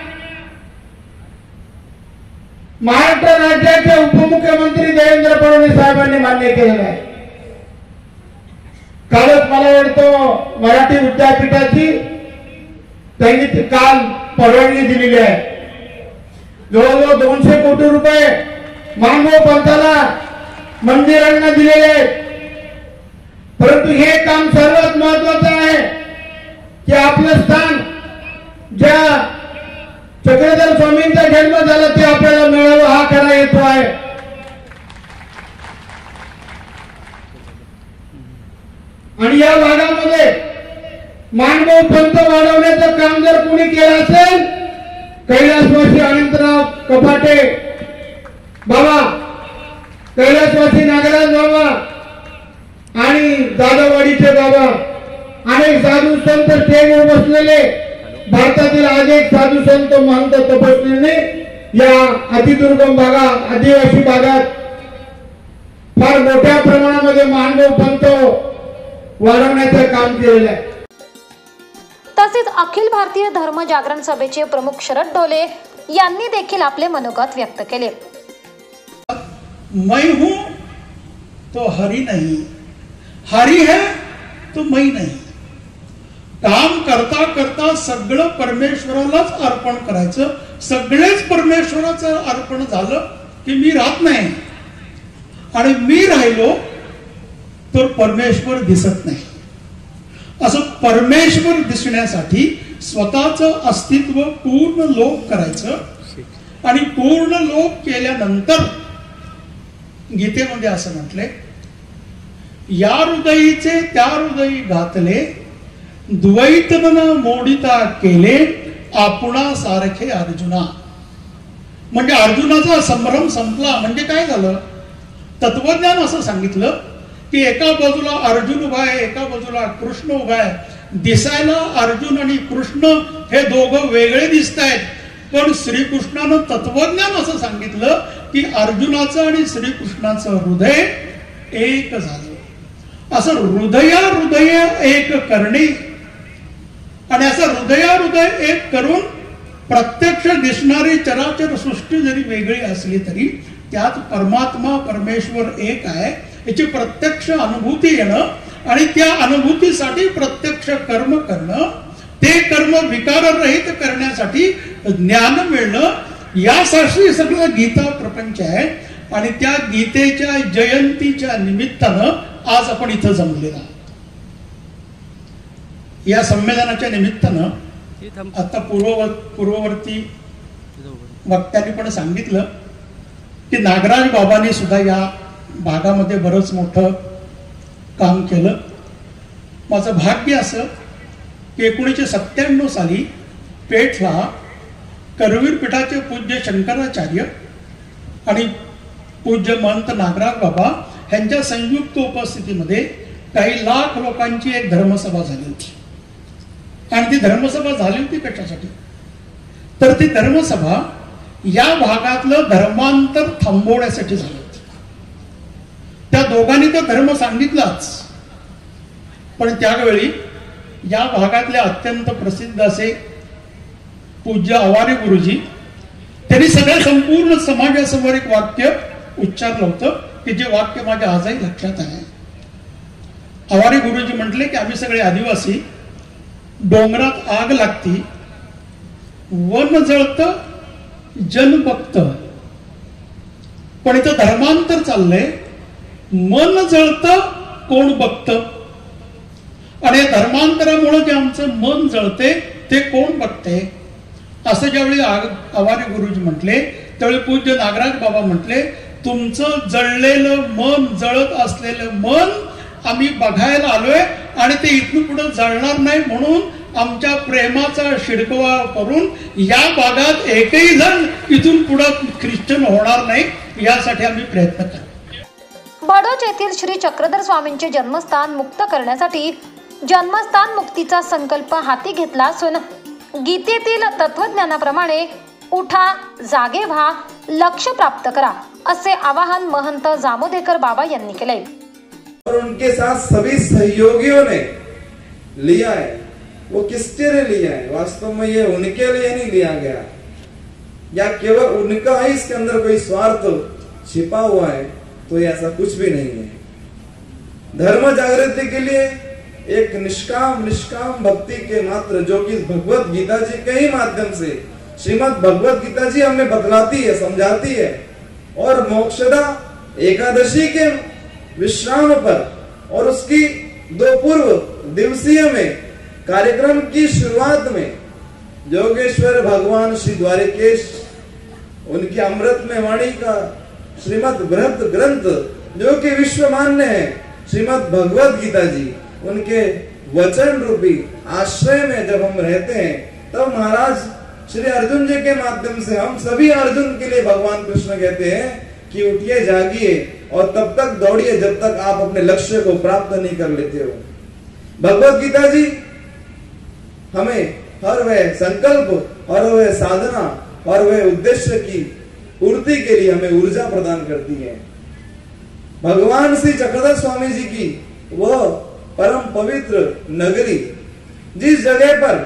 महाराष्ट्र राज्याचे उपमुख्यमंत्री देवेंद्र फडणवीस साहेबांनी मान्य केलेल्या आहे. काल भारत मला वाटतं मराठी विद्यापीठाची त्यांनी काल परवानगी दिलेली आहे. जवळजवळ 200 कोटी रुपये मानव पंथाला मंदिरांना दिलेले आहेत. परंतु हे काम सर्वात महत्वाचं आहे की आपलं स्थान ज्या चक्रधर स्वामींचा जन्म झाला ते आपल्याला मिळावं हा खरा हेतू आहे. आणि या भागामध्ये मानव पंथ वाढवण्याचं काम जर कोणी केलं असेल, कैलासवासी अनंतराव कपाटे बाबा, कैलासवासी नागराज बाबा आणि जाधववाडीचे बाबा, अनेक साधू संत स्टेजवर बसलेले, भारतातील अनेक साधू संत महंत तपस्वींनी या अतिदुर्गम भागात, आदिवासी भागात फार मोठ्या प्रमाणामध्ये मानव पंथ वाढवण्याचं काम केलेलं आहे. तसेच अखिल भारतीय धर्म जागरण सभेचे प्रमुख शरद डोले यांनी देखील आपले मनोगत व्यक्त केले. मैं हूं तो हरि नहीं, हरि है तो मैं नहीं. काम करता करता सगळं परमेश्वरालाच अर्पण करायचं. सगळेच परमेश्वराचं अर्पण झालं की मी राहत नाही, आणि मी राहिलो तर परमेश्वर दिसत नाही. असं परमेश्वर दिसण्यासाठी स्वतःचं अस्तित्व पूर्ण लोप करायचं, आणि पूर्ण लोप केल्यानंतर गीतेमध्ये असं म्हटलंय, या हृदयीचे त्या हृदयी घातले, द्वैतन मोडिता केले, आपणा सारखे अर्जुना. म्हणजे अर्जुनाचा संभ्रम संपला. म्हणजे काय झालं, तत्वज्ञान असं सांगितलं की एका बाजूला अर्जुन उभा आहे, एका बाजूला कृष्ण उभा आहे. दिसायला अर्जुन आणि कृष्ण हे दोघं वेगळे दिसत आहेत, पण श्रीकृष्णानं तत्वज्ञान असं सांगितलं की अर्जुनाचं आणि श्रीकृष्णाचं हृदय एक झालं. असं हृदय एक करणे, आणि असं हृदय एक करून प्रत्यक्ष दिसणारी चराचर सृष्टी जरी वेगळी असली तरी त्यात परमात्मा परमेश्वर एक आहे याची प्रत्यक्ष अनुभूती येणं, आणि त्या अनुभूतीसाठी प्रत्यक्ष कर्म करणं, ते कर्म विकाररहित करण्यासाठी ज्ञान मिळणं, यासाठी सगळं गीता प्रपंच आहे. आणि त्या गीतेच्या जयंतीच्या निमित्तानं आज आपण इथं जमलेला आहोत. या संमेलनाच्या निमित्तानं आता पूर्ववर्ती वक्त्यांनी पण सांगितलं की नागराज बाबांनी सुद्धा या भागामध्ये बरंच मोठं काम केलं. माझं भाग्य असं की 1997 साली पेठला करवीर पीठाचे पूज्य शंकराचार्य आणि पूज्य महंत नागराज बाबा यांच्या संयुक्त उपस्थितीमध्ये काही लाख लोकांची एक धर्मसभा झाली होती. आणि ती धर्मसभा झाली होती कशासाठी, तर ती धर्मसभा या भागातलं धर्मांतर थांबवण्यासाठी झाली होती. त्या दोघांनी तर धर्म सांगितलाच, पण त्यावेळी या भागातले अत्यंत प्रसिद्ध असे पूज्य आवारे गुरुजी त्यांनी सगळ्या संपूर्ण समाजासमोर एक वाक्य उच्चारलं होतं की जे वाक्य माझ्या आजही लक्षात आहे. आवारे गुरुजी म्हटले की आम्ही सगळे आदिवासी, डोंगरात आग लागती, वन जळतं, जन बघतं, पण इथं धर्मांतर चाललंय, मन जळतं, कोण बघतं, आणि धर्मांतरामुळे जे आमचं मन जळते ते कोण बघते. असं ज्यावेळी आवारे गुरुजी म्हटले त्यावेळी पूज्य नागराज बाबा म्हटले, तुमचं जळलेलं मन, जळत असलेलं मन आम्ही बघायला आलोय, आणि ते इथून पुढे जळणार नाही म्हणून आमच्या प्रेमाचा शिडकवा करून या भागात एकही जण इथून पुढे ख्रिश्चन होणार नाही यासाठी आम्ही प्रयत्न करतो. बडोच येथील श्री चक्रधर स्वामींचे जन्मस्थान मुक्त करण्यासाठी जन्मस्थान मुक्तीचा संकल्प हाती घेतला असून गीतेतील तत्वज्ञानाप्रमाणे उठा, जागे व्हा, लक्ष्य प्राप्त करा असे आवाहन महंत जामोदेकर बाबा यांनी केले. और उनके साथ सभी सहयोगियों ने लिया है. वो किसके लिए लिया है, वास्तव में ये उनके लिए नहीं लिया गया, या केवल उनका ही इसके अंदर कोई स्वार्थ छिपा हुआ है, तो ये ऐसा कुछ भी नहीं है. धर्म जागृति के लिए एक निष्काम भक्ति के मात्र, जो कि भगवत गीता जी के ही माध्यम से, श्रीमद् भगवत गीता जी हमें बतलाती है, समझाती है। और मोक्षदा एकादशी के विश्राम पर और उसकी 2 पूर्व दिवसीय में कार्यक्रम की शुरुआत में योगेश्वर भगवान श्री द्वारिकेश उनकी अमृतमय वाणी का श्रीमद् बृहद ग्रंथ, जो कि विश्व मान्य है, श्रीमद् भगवत गीता जी, उनके वचन रूपी आश्रय में जब हम रहते हैं, तब महाराज श्री अर्जुन जी के माध्यम से हम सभी अर्जुन के लिए भगवान कृष्ण कहते हैं कि उठिए, जागिए और तब तक दौड़िए जब तक आप अपने लक्ष्य को प्राप्त नहीं कर लेते हो। भगवत गीता जी हमें हर वह संकल्प, हर वह साधना, हर वह उद्देश्य की पूर्ति के लिए हमें ऊर्जा प्रदान करती है। भगवान श्री चक्रधर स्वामी जी की वह परम पवित्र नगरी, जिस जगह पर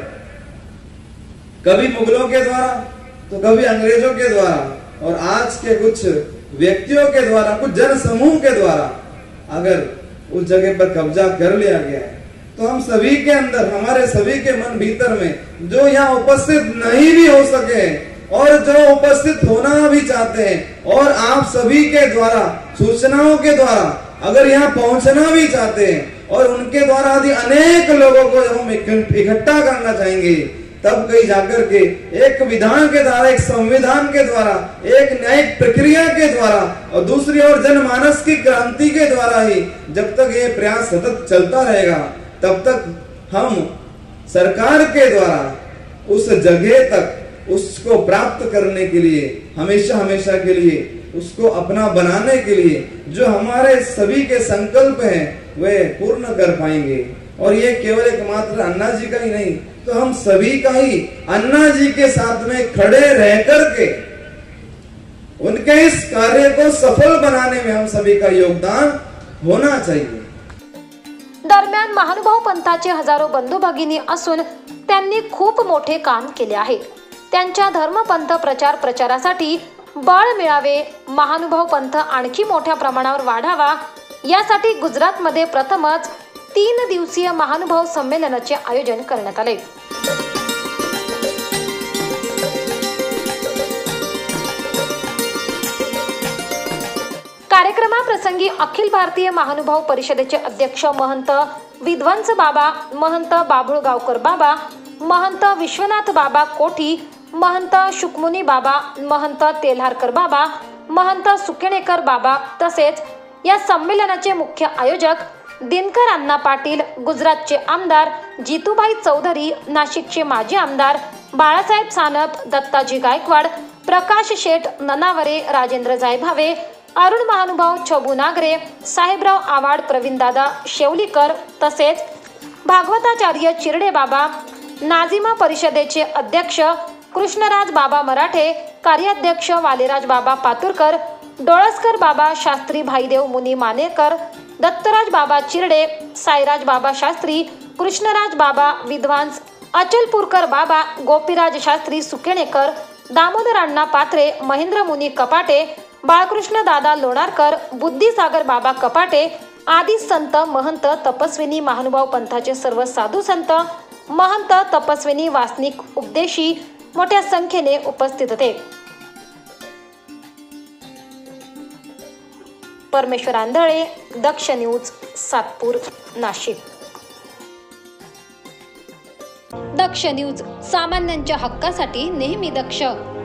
कभी मुगलों के द्वारा तो कभी अंग्रेजों के द्वारा और आज के कुछ व्यक्तियों के द्वारा, कुछ जन समूह के द्वारा अगर उस जगह पर कब्जा कर लिया गया है, तो हम सभी के अंदर, हमारे सभी के मन भीतर में जो यहाँ उपस्थित नहीं भी हो सके और जो उपस्थित होना भी चाहते हैं और आप सभी के द्वारा, सूचनाओं के द्वारा अगर यहाँ पहुंचना भी चाहते हैं और उनके द्वारा यदि अनेक लोगों को जब हम इकट्ठा करना चाहेंगे, तब कहीं जाकर के एक विधान के द्वारा, एक संविधान के द्वारा, एक न्यायिक प्रक्रिया के द्वारा और दूसरी ओर जनमानस की क्रांति के द्वारा ही जब तक ये प्रयास सतत चलता रहेगा, तब तक हम सरकार के द्वारा उस जगह तक उसको प्राप्त करने के लिए, हमेशा के लिए उसको अपना बनाने के लिए जो हमारे सभी के संकल्प हैं, वे पूर्ण कर पाएंगे। और ये केवल एक मात्र अन्ना जी का ही नहीं, तो हम सभी का ही अन्ना जी के साथ में खड़े रह करके उनके इस कार्य को सफल बनाने में हम सभी का योगदान होना चाहिए। दरम्यान महानुभाव पंथाचे हजारो बंधू भगिनी असून त्यांनी खूप मोठे काम केले आहे। त्यांच्या धर्मपंथ प्रचारासाठी बळ मिळावे, महानुभाव पंथ आणखी मोठ्या प्रमाणावर वाढावा, यासाठी गुजरातमध्ये प्रथमच 3 दिवसीय महानुभाव संमेलनाचे आयोजन करण्यात आले। कार्यक्रमाप्रसंगी अखिल भारतीय महानुभाव परिषदेचे अध्यक्ष महंत विध्वंस बाबा, महंत बाबुळगावकर बाबा, महंत विश्वनाथ बाबा कोठी, महंत शुकमुनी बाबा, महंत तेल्हारकर बाबा, महंत सुकेणेकर बाबा तसेच या संमेलनाचे मुख्य आयोजक दिनकर अण्णा पाटील, गुजरातचे आमदार जितूबाई चौधरी, नाशिकचे माजी आमदार बाळासाहेब सानप, दत्ताजी गायकवाड, प्रकाश शेठ ननावरे, राजेंद्र जायभावे, अरुण महानुभाव, छबू नागरे, साहेबराव आवाड, प्रवीणदादा शेवलीकर तसेच भागवताचार्य चिरडे बाबा, नाझिमा परिषदेचे अध्यक्ष कृष्णराज बाबा मराठे, कार्याध्यक्ष वालेराज बाबा पातुरकर, डोळसकर बाबा, शास्त्री भाईदेव मुनी मानेकर, दत्तराज बाबा चिरडे, साईराज बाबा शास्त्री, कृष्णराज बाबा विद्वांस, अचलपूरकर बाबा, गोपीराज शास्त्री सुकेणेकर, दामोदर अण्णा पात्रे, महेंद्र मुनी कपाटे, बाळकृष्ण दादा लोणारकर, बुद्धिसागर बाबा कपाटे आदी संत, महंत, तपस्विनी, महानुभाव पंथाचे सर्व साधू संत, महंत, तपस्विनी, वासनिक, उपदेशी मोठ्या संख्येने उपस्थित होते। परमेश्वर आंधळे, दक्ष न्यूज, सातपूर, नाशिक। दक्ष न्यूज, सामान्यांच्या हक्कासाठी नेहमी दक्ष।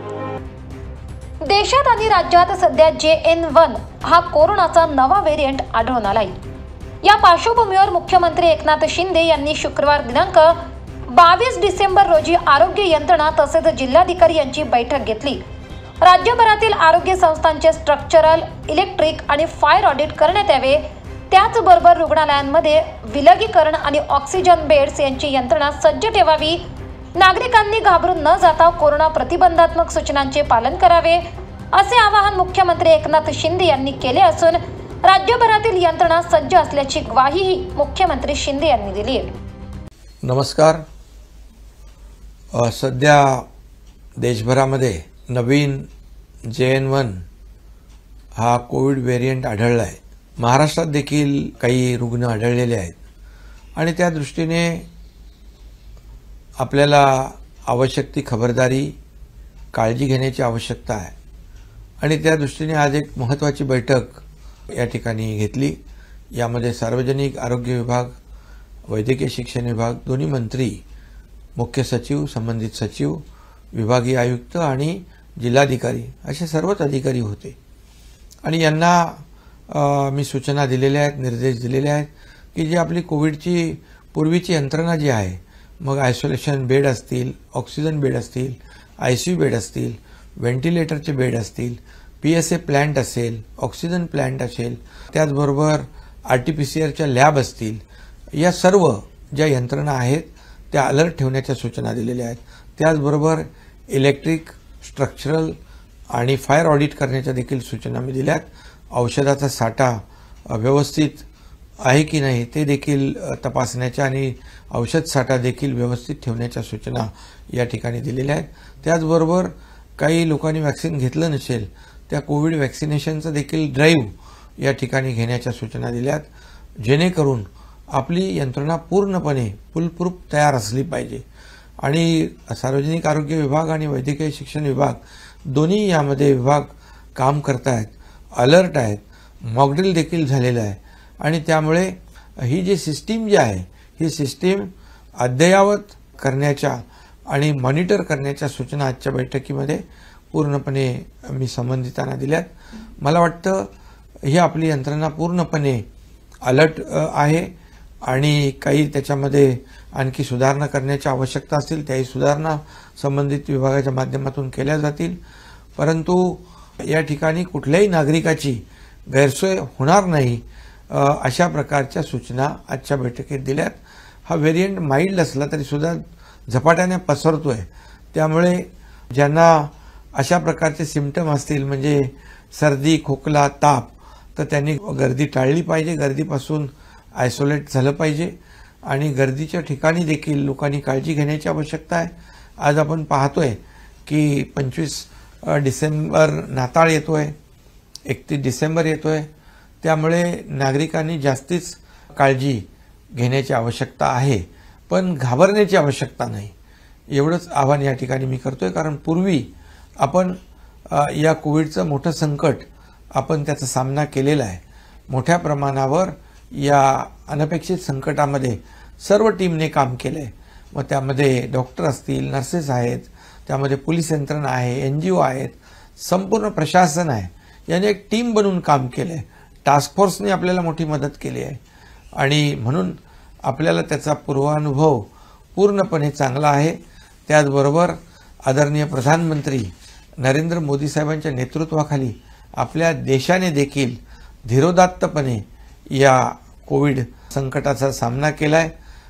देशात आणि राज्यात सध्या JN1 हा कोरोनाचा नवा व्हेरियंट आढळून आलाय। या पार्श्वभूमीवर मुख्यमंत्री एकनाथ शिंदे यांनी शुक्रवार दिनांक 22 डिसेंबर रोजी आरोग्य यंत्रणा तसेच जिल्हाधिकारी यांची बैठक घेतली। राज्यभरातील आरोग्य संस्थांचे स्ट्रक्चरल, इलेक्ट्रिक आणि फायर ऑडिट करण्यात यावे, त्याचबरोबर रुग्णालयांमध्ये विलगीकरण आणि ऑक्सिजन बेड्स यांची यंत्रणा सज्ज ठेवावी, नागरिकांनी घाबरून न जाता कोरोना प्रतिबंधात्मक सूचनांचे पालन करावे, असे आवाहन मुख्यमंत्री एकनाथ शिंदे यांनी केले असून राज्यभरातील यंत्रणा सज्ज असल्याची ग्वाहीही मुख्यमंत्री शिंदे यांनी दिली आहे। नमस्कार। सध्या देशभरामध्ये नवीन JN1 हा कोविड व्हेरियंट आढळला आहे। महाराष्ट्रात देखील काही रुग्ण आढळलेले आहेत आणि त्या दृष्टीने आपल्याला आवश्यक ती खबरदारी काळजी घेण्याची आवश्यकता आहे आणि त्या दृष्टीने आज एक महत्त्वाची बैठक या ठिकाणी घेतली। यामध्ये सार्वजनिक आरोग्य विभाग, वैद्यकीय शिक्षण विभाग, दोन्ही मंत्री, मुख्य सचिव, संबंधित सचिव, विभागीय आयुक्त आणि जिल्हाधिकारी असे सर्वच अधिकारी होते आणि यांना मी सूचना दिलेल्या आहेत, निर्देश दिलेले आहेत की जी आपली कोविडची पूर्वीची यंत्रणा जी आहे, मग आयसोलेशन बेड असतील, ऑक्सिजन बेड असतील, आयसीयू बेड असतील, व्हेंटिलेटरचे बेड असतील, PSA प्लांट असेल, ऑक्सिजन प्लांट असेल, त्याचबरोबर RT-PCR लॅब असतील, या सर्व ज्या यंत्रणा आहेत त्या अलर्ट ठेवण्याच्या सूचना दिलेल्या आहेत। त्याचबरोबर इलेक्ट्रिक, स्ट्रक्चरल आणि फायर ऑडिट करण्याच्या देखील सूचना मी दिल्यात। औषधाचा साठा व्यवस्थित आहे की नाही ते देखील तपासण्याच्या आणि औषध साठा देखील व्यवस्थित ठेवण्याच्या सूचना या ठिकाणी दिलेल्या आहेत। त्याचबरोबर काही लोकांनी वॅक्सिन घेतलं नसेल त्या कोविड वॅक्सिनेशनचं देखील ड्राईव्ह या ठिकाणी घेण्याच्या सूचना दिल्यात, जेणेकरून आपली यंत्रणा पूर्णपणे फुलप्रूफ तयार असली पाहिजे आणि सार्वजनिक आरोग्य विभाग आणि वैद्यकीय शिक्षण विभाग दोन्ही यामध्ये विभाग काम करत आहेत, अलर्ट आहेत, मॉकड्रिल देखील झालेलं आहे आणि त्यामुळे ही जी सिस्टीम जी आहे ही सिस्टीम अद्ययावत करण्याच्या आणि मॉनिटर करण्याच्या सूचना आजच्या बैठकीमध्ये पूर्णपणे मी संबंधितांना दिल्यात। मला वाटतं ही आपली यंत्रणा पूर्णपणे अलर्ट आहे आणि काही त्याच्यामध्ये आणखी सुधारणा करण्याची आवश्यकता असतील त्याही सुधारणा संबंधित विभागाच्या माध्यमातून केल्या जातील, परंतु या ठिकाणी कुठल्याही नागरिकाची गैरसोय होणार नाही अशा प्रकारच्या सूचना आजच्या बैठकीत दिल्यात। हा व्हेरिएंट माइल्ड असला तरी सुद्धा झपाट्याने पसरतोय, त्यामुळे ज्यांना अशा प्रकारचे सिम्पटम असतील म्हणजे सर्दी, खोकला, ताप, तर त्यांनी गर्दी टाळली पाहिजे, गर्दीपासून आयसोलेट झालं पाहिजे आणि गर्दीच्या ठिकाणी देखील लोकांनी काळजी घेण्याची आवश्यकता आहे। आज आपण पाहतोय की 25 डिसेंबर नाताळ येतोय, 31 डिसेंबर येतोय, त्यामुळे नागरिकांनी जास्तीच काळजी घेण्याची आवश्यकता आहे, पण घाबरण्याची आवश्यकता नाही, एवढंच आवाहन या ठिकाणी मी करतोय। कारण पूर्वी आपण या कोविडचं मोठं संकट आपण त्याचा सामना केलेला आहे, मोठ्या प्रमाणावर या अनपेक्षित संकटामध्ये सर्व टीमने काम केलंय, मग त्यामध्ये डॉक्टर असतील, नर्सेस आहेत, त्यामध्ये पोलीस यंत्रणा आहे, NGO आहेत, संपूर्ण प्रशासन आहे, याने एक टीम बनवून काम केलंय, टास्क फोर्सने आपल्याला मोठी मदत केली आहे आणि म्हणून आपल्याला त्याचा पूर्वानुभव पूर्णपणे चांगला आहे। त्याचबरोबर आदरणीय प्रधानमंत्री नरेंद्र मोदी साहेबांच्या नेतृत्वाखाली आपल्या देशाने देखील धीरोदात्तपणे या कोविड संकटाचा सामना केलाय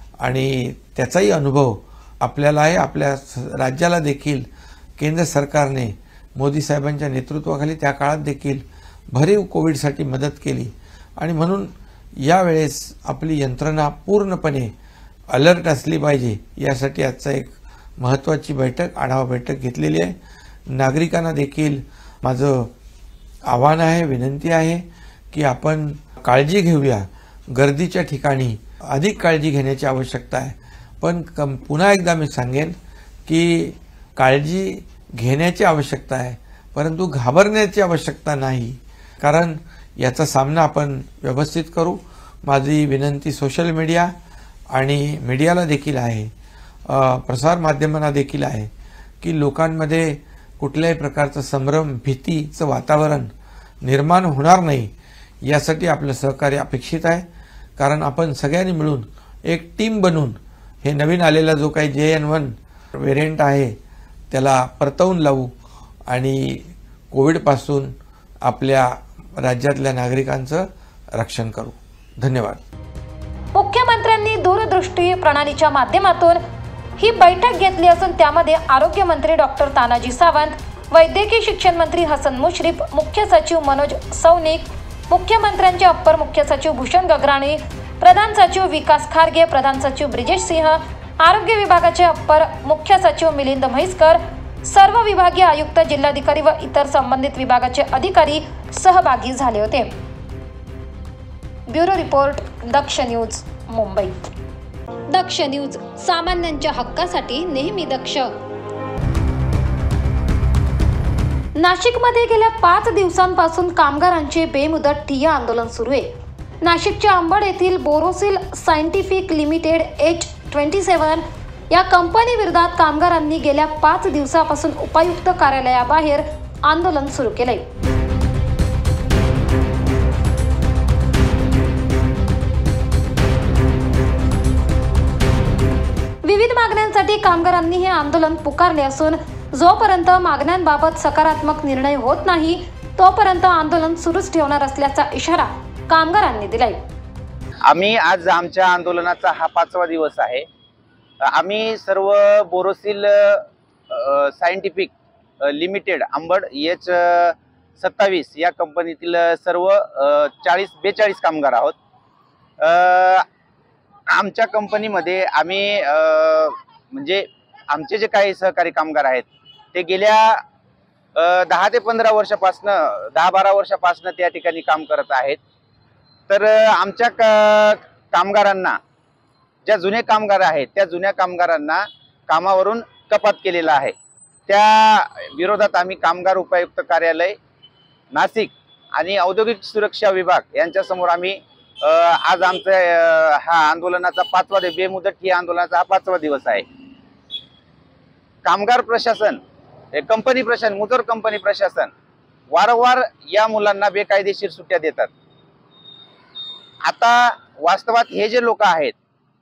आणि त्याचाही अनुभव आपल्याला आहे। आपल्या राज्याला देखील केंद्र सरकारने मोदी साहेबांच्या नेतृत्वाखाली त्या काळात देखील भरीव कोविडसाठी मदत केली आणि म्हणून यावेळेस आपली यंत्रणा पूर्णपणे अलर्ट असली पाहिजे, यासाठी आजचा एक महत्त्वाची बैठक, आढावा बैठक घेतलेली आहे। नागरिकांना देखील माझं आव्हान आहे, विनंती आहे की आपण काळजी घेऊया, गर्दीच्या ठिकाणी अधिक काळजी घेण्याची आवश्यकता आहे, पण पुन्हा एकदा मी सांगेन की काळजी घेण्याची आवश्यकता आहे परंतु घाबरण्याची आवश्यकता नाही, कारण याचा सामना आपण व्यवस्थित करू। माझी विनंती सोशल मीडिया आणि मीडियाला देखील आहे, प्रसार माध्यमांना देखील आहे की लोकांमध्ये कुठल्याही प्रकारचं संभ्रम, भीतीचं वातावरण निर्माण होणार नाही यासाठी आपलं सहकार्य अपेक्षित आहे। कारण आपण सगळ्यांनी मिळून एक टीम बनून हे नवीन आलेला जो काही JN1 व्हेरिएंट आहे त्याला परतवून लावू आणि कोविडपासून आपल्या राज्यातल्या नागरिकांचं रक्षण करू। धन्यवाद। मुख्यमंत्र्यांनी दूरदृष्टी प्रणालीच्या माध्यमातून ही बैठक घेतली असून त्यामध्ये आरोग्य मंत्री डॉक्टर तानाजी सावंत, वैद्यकीय शिक्षण मंत्री हसन मुश्रीफ, मुख्य सचिव मनोज सौनिक, मुख्यमंत्र्यांचे अप्पर मुख्य सचिव भूषण गगराणी, प्रधान सचिव विकास खारगे, प्रधान सचिव ब्रिजेश सिंह, आरोग्य विभागाचे अप्पर मुख्य सचिव मिलिंद म्हैसकर, सर्व विभागीय आयुक्त, जिल्हाधिकारी व इतर संबंधित विभागाचे अधिकारी सहभागी झाले होते। Bureau report, Daksh news, Mumbai. Daksh news, सामान्यांच्या हक्कासाठी नेहमी दक्ष. नाशिकमध्ये गेल्या 5 दिवसांपासून कामगारांचे बेमुदत ठिय्या आंदोलन सुरू आहे. नाशिकच्या अंबड येथील बोरोसिल सायंटिफिक लिमिटेड H27 या कंपनी विरोधात कामगारांनी गेल्या 5 दिवसापासून उपायुक्त कार्यालयाबाहेर आंदोलन सुरू केले. विविध मागण्यांसाठी कामगारांनी हे आंदोलन पुकारले असून जोपर्यंत मागण्यांबाबत सकारात्मक निर्णय होत नाही तोपर्यंत आंदोलन सुरूच ठेवणार असल्याचा इशारा कामगारांनी दिलाय. आम्ही आज आमच्या आंदोलनाचा हा 5वा दिवस आहे. आम्ही सर्व Borosil scientific limited Ambad H27 या कंपनीतील सर्व 42 कामगार आहोत. आमच्या कंपनीमध्ये आम्ही म्हणजे आमचे जे काही सहकारी कामगार आहेत ते गेल्या 10 ते 15 वर्षापासून 10-12 वर्षापासून त्या ठिकाणी काम करत आहेत. तर आमच्या कामगारांना, ज्या जुने कामगार आहेत त्या जुन्या कामगारांना कामावरून कपात केलेला आहे. त्या विरोधात आम्ही कामगार उपायुक्त कार्यालय नाशिक आणि औद्योगिक सुरक्षा विभाग यांच्यासमोर आम्ही आज आमच्या हा आंदोलनाचा 5वा बेमुदत ठिय्या आंदोलनाचा हा 5वा दिवस आहे. कामगार प्रशासन, कंपनी प्रशासन, मुजोर कंपनी प्रशासन वारंवार या मुलांना बेकायदेशीर सुट्ट्या देतात. आता वास्तवात हे जे लोक आहेत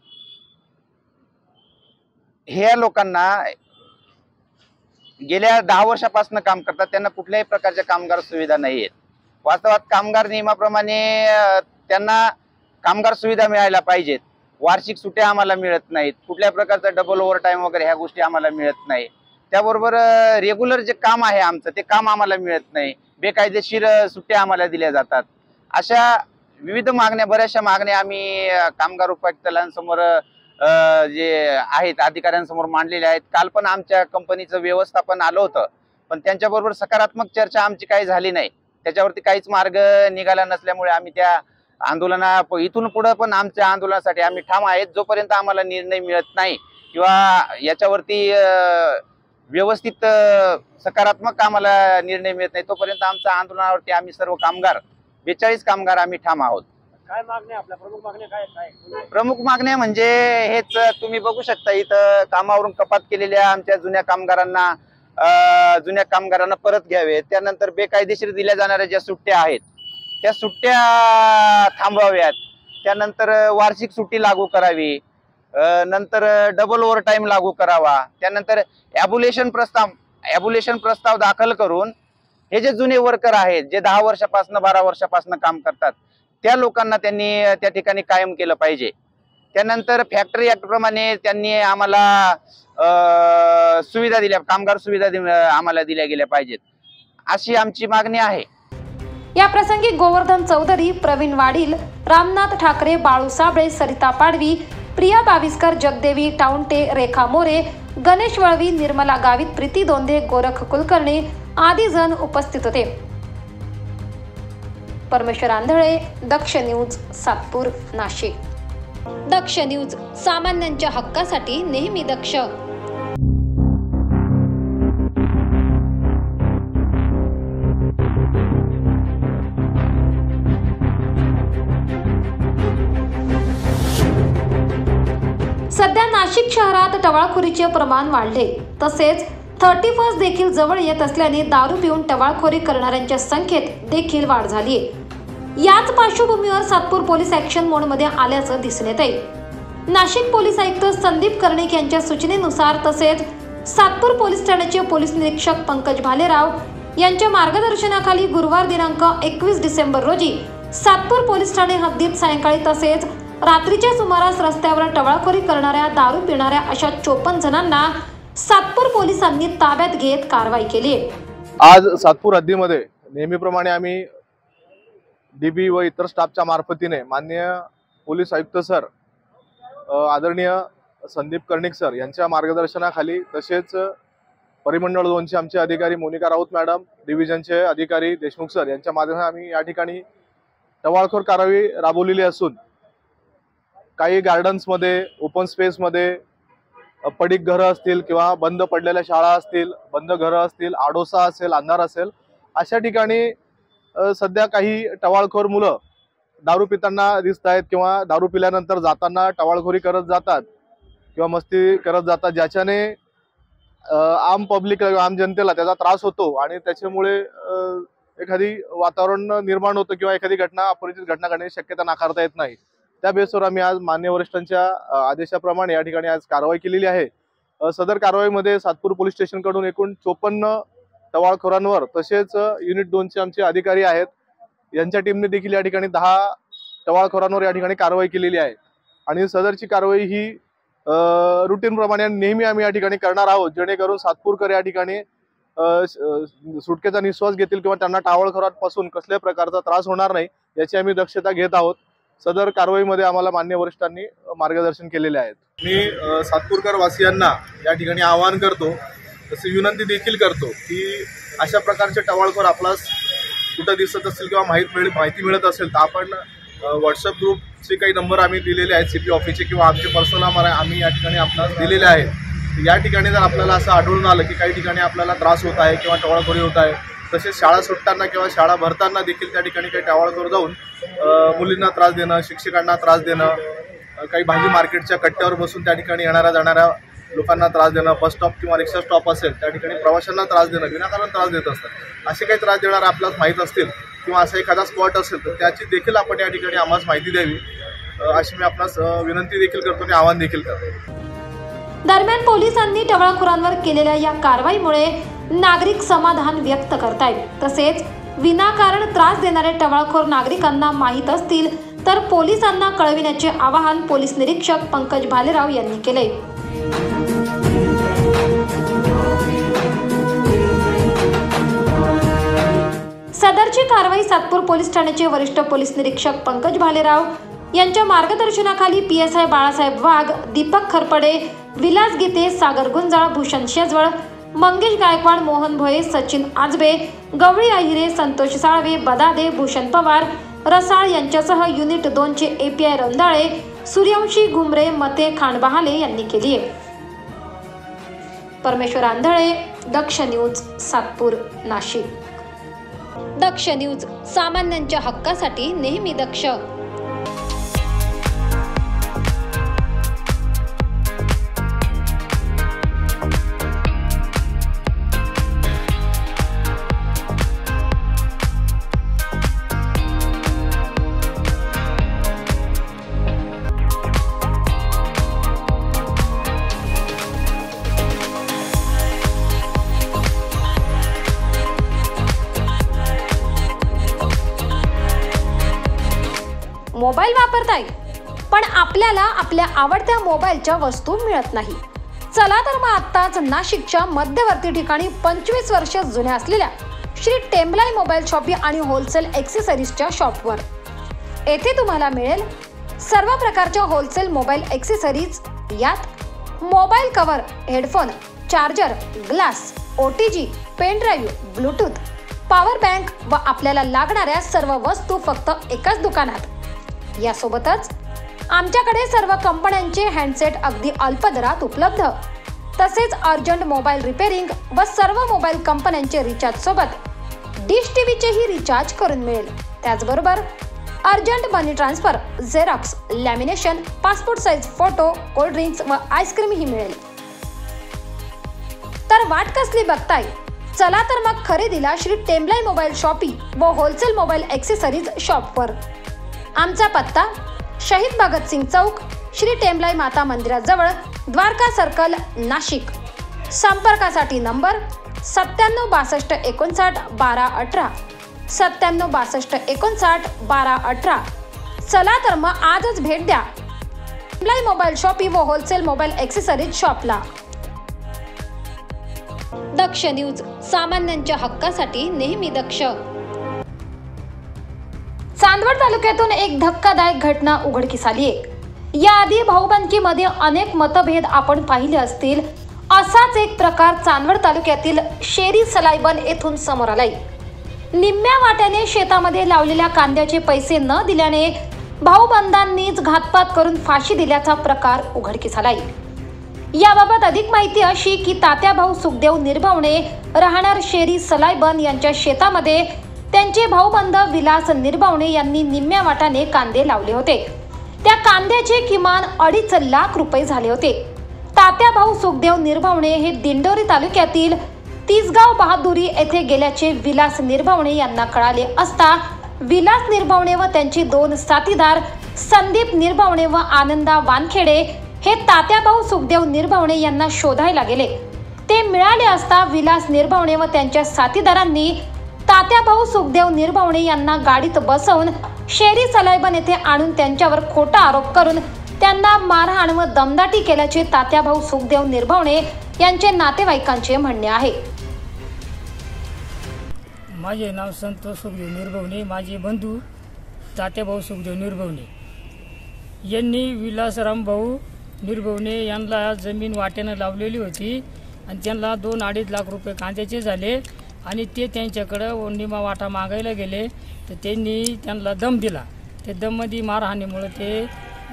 ह्या लोकांना गेल्या 10 वर्षापासून काम करतात, त्यांना कुठल्याही प्रकारच्या कामगार सुविधा नाही आहेत. वास्तवात कामगार नियमाप्रमाणे त्यांना कामगार सुविधा मिळायला पाहिजेत. वार्षिक सुट्ट्या आम्हाला मिळत नाहीत, कुठल्या प्रकारचा डबल ओव्हरटाईम वगैरे ह्या गोष्टी आम्हाला मिळत नाही. त्याबरोबर रेग्युलर जे काम आहे आमचं ते काम आम्हाला मिळत नाही. बेकायदेशीर सुट्ट्या आम्हाला दिल्या जातात. अशा विविध मागण्या, बऱ्याचशा मागण्या आम्ही कामगार उपायुक्तांसमोर जे आहेत अधिकाऱ्यांसमोर मांडलेल्या आहेत. काल पण आमच्या कंपनीचं व्यवस्थापन आलं होतं, पण त्यांच्याबरोबर सकारात्मक चर्चा आमची काही झाली नाही. त्याच्यावरती काहीच मार्ग निघाला नसल्यामुळे आम्ही त्या इथून पुढे पण आमच्या आंदोलनासाठी आम्ही ठाम आहेत. जोपर्यंत आम्हाला निर्णय मिळत नाही किंवा याच्यावरती व्यवस्थित सकारात्मक आम्हाला निर्णय मिळत नाही तोपर्यंत आमच्या आंदोलनावरती आम्ही सर्व कामगार 42 कामगार आम्ही ठाम आहोत. काय मागण्या, आपल्या प्रमुख मागण्या काय? प्रमुख मागण्या म्हणजे हेच, तुम्ही बघू शकता इथं कामावरून कपात केलेल्या आमच्या जुन्या कामगारांना परत घ्यावे. त्यानंतर बेकायदेशीर दिल्या जाणाऱ्या ज्या सुट्ट्या आहेत त्या सुट्ट्या थांबवाव्यात. त्यानंतर वार्षिक सुट्टी लागू करावी. नंतर डबल ओव्हरटाईम लागू करावा. त्यानंतर ॲब्युलेशन प्रस्ताव दाखल करून हे जे जुने वर्कर आहेत जे 10 वर्षापासून 12 वर्षापासून काम करतात त्या लोकांना त्यांनी त्या ठिकाणी कायम केलं पाहिजे. त्यानंतर फॅक्टरी ऍक्ट प्रमाणे त्यांनी आम्हाला सुविधा दिल्या, कामगार सुविधा आम्हाला दिल्या गेल्या पाहिजेत, अशी आमची मागणी आहे. या प्रसंगी गोवर्धन चौधरी, प्रवीण वाडील, रामनाथ ठाकरे, बाळू साबळे, सरिता पाडवी, प्रिया बाविस्कर, जगदेवी टाउनटे, रेखा मोरे, गणेश वळवी, निर्मला गावित, प्रीती दोंदे, गोरख कुलकर्णी आदी जण उपस्थित होते. परमेश्वर आंधळे, दक्ष न्यूज, सातपूर, नाशिक. दक्ष न्यूज, सामान्यांच्या हक्कासाठी नेहमी दक्ष. सध्या नाशिक शहरात टवाळखोरीचे प्रमाण वाढले, तसेच 31 देखील जवळ येत असल्याने दारू पिऊन टवाळखोरी करणाऱ्यांच्या संख्येत देखील वाढ झाली आहे. याच पार्श्वभूमीवर सातपूर पोलीस ॲक्शन मोडमध्ये आल्याचं दिसून येत आहे. नाशिक पोलीस आयुक्त संदीप कर्णिक यांच्या सूचनेनुसार तसेच सातपूर पोलीस ठाण्याचे पोलीस निरीक्षक पंकज भालेराव यांच्या मार्गदर्शनाखाली गुरुवार दिनांक 21 डिसेंबर रोजी सातपूर पोलीस ठाणे हद्दीत सायंकाळी तसेच रात्रीच्या सुमारास रस्त्यावर टवाळखोरी करणाऱ्या, दारू पिणाऱ्या अशा 54 जणांना सातपूर पोलिसांनी ताब्यात घेत कारवाई केली. आज सातपूर हद्दीमध्ये नेहमीप्रमाणे आम्ही डीबी व इतर स्टाफच्या मार्फतीने माननीय पोलीस आयुक्त सर, आदरणीय संदीप कर्णिक सर यांच्या मार्गदर्शनाखाली, तसेच परिमंडळ 2चे आमचे अधिकारी मोनिका राऊत मॅडम, डिव्हिजनचे अधिकारी देशमुख सर यांच्या माध्यमातून आम्ही या ठिकाणी टवाळखोर कारवाई राबवलेली असून काही गार्डन्समध्ये, ओपन स्पेसमध्ये पडीक घरं असतील किंवा बंद पडलेल्या शाळा असतील, बंद घरं असतील, आडोसा असेल, अंधार असेल, अशा ठिकाणी सध्या काही टवाळखोर मुलं दारू पिताना दिसत आहेत किंवा दारू पिल्यानंतर जाताना टवाळखोरी करत जातात किंवा मस्ती करत जातात, ज्याच्याने आम पब्लिक, आम जनतेला त्याचा त्रास होतो आणि त्याच्यामुळे एखादी वातावरण निर्माण होतं किंवा एखादी घटना, अपरिचित घटना घडण्याची शक्यता नाकारता येत नाही। त्या बेसवर आम्ही आज मान्य वरिष्ठांच्या आदेशाप्रमाणे या ठिकाणी आज कारवाई केलेली आहे। सदर कारवाईमध्ये सातपूर पोलीस स्टेशन कडून एकूण 54 टवाळखोरांवर तसेच युनिट 2चे आमचे अधिकारी आहेत, यांच्या टीमने देखील या ठिकाणी 10 टवाळखोरांवर या ठिकाणी कारवाई केलेली आहे आणि सदरची कारवाई ही रुटीन प्रमाणे नेहमी आम्ही या ठिकाणी करणार आहोत, जेणेकरून सातपूरकर या ठिकाणी सुटकेचा निश्वास घेतील किंवा त्यांना टवाळखोरांपासून कसल्याही प्रकारचा त्रास होणार नाही याची आम्ही दक्षता घेत आहोत। सदर कारवाईमध्ये आम्हाला मान्य वरिष्ठांनी मार्गदर्शन केलेले आहेत। मी सातपूरकर वासियांना या ठिकाणी आवाहन करतो, तसे विनंती देखील करतो की अशा प्रकारचे टवाळखोर आपला कुठं दिसत असेल किंवा माहिती मिळत असेल तर आपण व्हॉट्सअप ग्रुपचे काही नंबर आम्ही दिलेले आहेत CP ऑफिसचे किंवा आमचे पर्सनल नंबर आम्ही या ठिकाणी आपल्याला दिलेले आहे। या ठिकाणी जर आपल्याला असं आढळून आलं की काही ठिकाणी आपल्याला त्रास होत आहे किंवा टवाळखोरी होत आहे, तसेच शाळा सुटताना किंवा शाळा भरताना देखील त्या ठिकाणी काही टवाळखोर जाऊन मुलींना त्रास देणं, शिक्षकांना त्रास देणं, काही भाजी मार्केटच्या कट्ट्यावर बसून त्या ठिकाणी येणाऱ्या जाणाऱ्या लोकांना त्रास देणं, बस स्टॉप किंवा रिक्षा स्टॉप असेल त्या ठिकाणी प्रवाशांना त्रास देणं, विनाकारण त्रास देत असतात। असे काही त्रास देणारे आपल्याला माहीत असतील किंवा असा एखादा स्पॉट असेल तर त्याची देखील आपण या ठिकाणी आम्हाला माहिती द्यावी अशी मी आपणास विनंती देखील करतो आणि आवाहन देखील करतो। दरम्यान पोलिसांनी टवाळखोरांवर केलेल्या या कारवाईमुळे नागरिक समाधान व्यक्त करतायत। तसेच विनाकारण त्रास देणारे टवाळखोर नागरिकांना माहीत असतील तर पोलिसांना कळविण्याचे आवाहन पोलीस निरीक्षक पंकज भालेराव यांनी केले। सदरची कारवाई सातपूर पोलीस ठाण्याचे वरिष्ठ पोलीस निरीक्षक पंकज भालेराव यांच्या मार्गदर्शनाखाली PSI बाळासाहेब वाघ, दीपक खरपडे, विलास गीते, सागर गुंजाळ, भूषण शेजवळ, मंगेश गायकवाड, मोहन भोये, सचिन आजबे, गवळी अहिरे, संतोष साळवे, बदादे, भूषण पवार, रसाळ यांच्यासह युनिट 2चे API रंधाळे, सूर्यवंशी, घुमरे, मते, खांडबहाले यांनी केली आहे। परमेश्वर आंधळे, दक्ष न्यूज, सातपूर, नाशिक। दक्ष न्यूज, सामान्यांच्या हक्कासाठी नेहमी दक्ष। मोबाईल वापरताय पण आपल्याला आपल्या आवडत्या मोबाईलच्या वस्तू मिळत नाही। चला तर मग आत्ताच नाशिकच्या मध्यवर्ती ठिकाणी 25 वर्ष जुन्या असलेल्या श्री टेम्बलाई मोबाईल शॉपी आणि होलसेल एक्सेसरीजच्या शॉपवर। येथे तुम्हाला मिळेल सर्व प्रकारच्या होलसेल मोबाईल एक्सेसरीज, यात mobile cover, headphone, charger, glass, OTG, pen drive, bluetooth, power bank व आपल्याला लागणाऱ्या सर्व वस्तू फक्त एकाच दुकानात। यासोबतच आमच्याकडे सर्व कंपन्यांचे हँडसेट अगदी अल्प दरात उपलब्ध, तसेच अर्जंट मोबाईल रिपेअरिंग व सर्व मोबाईल कंपन्यांचे रिचार्ज सोबत डिश टीव्हीचेही रिचार्ज करून मिळेल। त्याचबरोबर urgent money transfer, xerox, lamination, passport size photo, cold drinks व आईस्क्रीम ही मिळेल। तर वाट कसली बघताय, चला तर मग खरेदीला श्री टेम्बलाई मोबाईल शॉपी व होलसेल मोबाईल एक्सेसरीज शॉपवर। आमचा पत्ता शहीद भगतसिंग चौक, श्री टेम्बलाई माता मंदिराजवळ, द्वारका सर्कल, नाशिक। संपर्कासाठी नंबर 9762591218, 9762591218। चला तर मग आजच भेट द्या टेम्बलाई मोबाईल शॉपी व होलसेल मोबाईल एक्सेसरीज शॉपला। दक्ष न्यूज, सामान्यांच्या हक्कासाठी नेहमी दक्ष। चांदवड तालुक्यातून एक धक्कादायक घटना उघडकीस आली आहे। याआधी भाऊबंदकीमध्ये अनेक मतभेद आपण पाहिले असतील, असाच एक प्रकार चांदवड तालुक्यातील शेरी सलाईबन येथून समोर आलाय। निम्म्या वाट्याने शेतामध्ये लावलेल्या कांद्याचे पैसे न दिल्याने भाऊबंधांनीच घातपात करून फाशी दिल्याचा प्रकार उघडकीस आलाय। याबाबत अधिक माहिती अशी की तात्याभाऊ सुखदेव निर्भवणे राहणार शेरी सलायबन यांच्या शेतामध्ये त्यांचे भाऊबंध विलास निर्भवणे यांनी निम्म्या वाटाने कांदे लावले होते। त्या कांद्याचे किमान 2.5 लाख रुपये झाले होते। तात्याभाऊ सुखदेव निर्भवणे हे दिंडोरी तालुक्यातील तिसगाव बहादुरी येथे गेल्याचे विलास निर्भवणे यांना कळाले असता विलास निर्भवणे व त्यांचे 2 साथीदार संदीप निर्भवणे व आनंदा वानखेडे हे तात्याभाऊ सुखदेव निर्भवणे यांना शोधायला गेले। ते मिळाले असता विलास निर्भवणे व त्यांच्या साथीदारांनी तात्याभाऊ सुखदेव निर्भवणे यांना गाडीत बसवून शेरी सलायबन येथे आणून त्यांच्यावर खोटा आरोप करून त्यांना मारहाण व दमदाटी केल्याचे तात्याभाऊ सुखदेव निर्भवणे यांचे नातेवाईकांचे म्हणणे आहे। माझे नाव संतोष सुखदेव निर्भवणे, माझे बंधू तात्याभाऊ सुखदेव निर्भवणे यांनी विलासराम भाऊ निर्भवणे यांना जमीन वाट्यानं लावलेली होती आणि त्यांना 2-2.5 लाख रुपये कांद्याचे झाले आणि ते त्यांच्याकडे निमा वाटा मागायला गेले तर त्यांनी त्यांना दम दिला। ते दममध्ये मारहाणीमुळे ते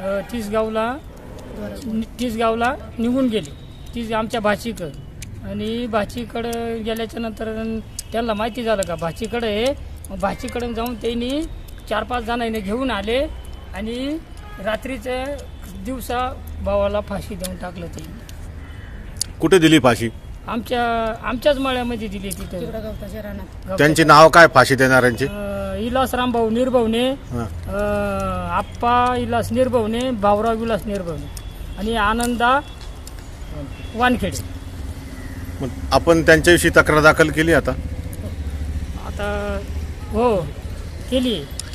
तिसगावला निघून गेले आमच्या भाचीकडं आणि भाचीकडं गेल्याच्या नंतर त्यांना माहिती झालं का भाचीकडे आहे। भाचीकडे जाऊन त्यांनी 4-5 जणांनी घेऊन आले आणि रात्रीच्या दिवसा भावाला फाशी देऊन टाकलं। ते कुठे दिली फाशी? आमच्याच मळ्यामध्ये दिली तिथे। त्यांचे नाव काय फाशी देणाऱ्यांचे? विलासराम भाऊ निर्भवणे, आप्पा विलास निर्भवणे, भाऊराव विलास निर्भवणे आणि आनंदा वानखेडे। आपण त्यांच्याविषयी तक्रार दाखल केली आता हो केली।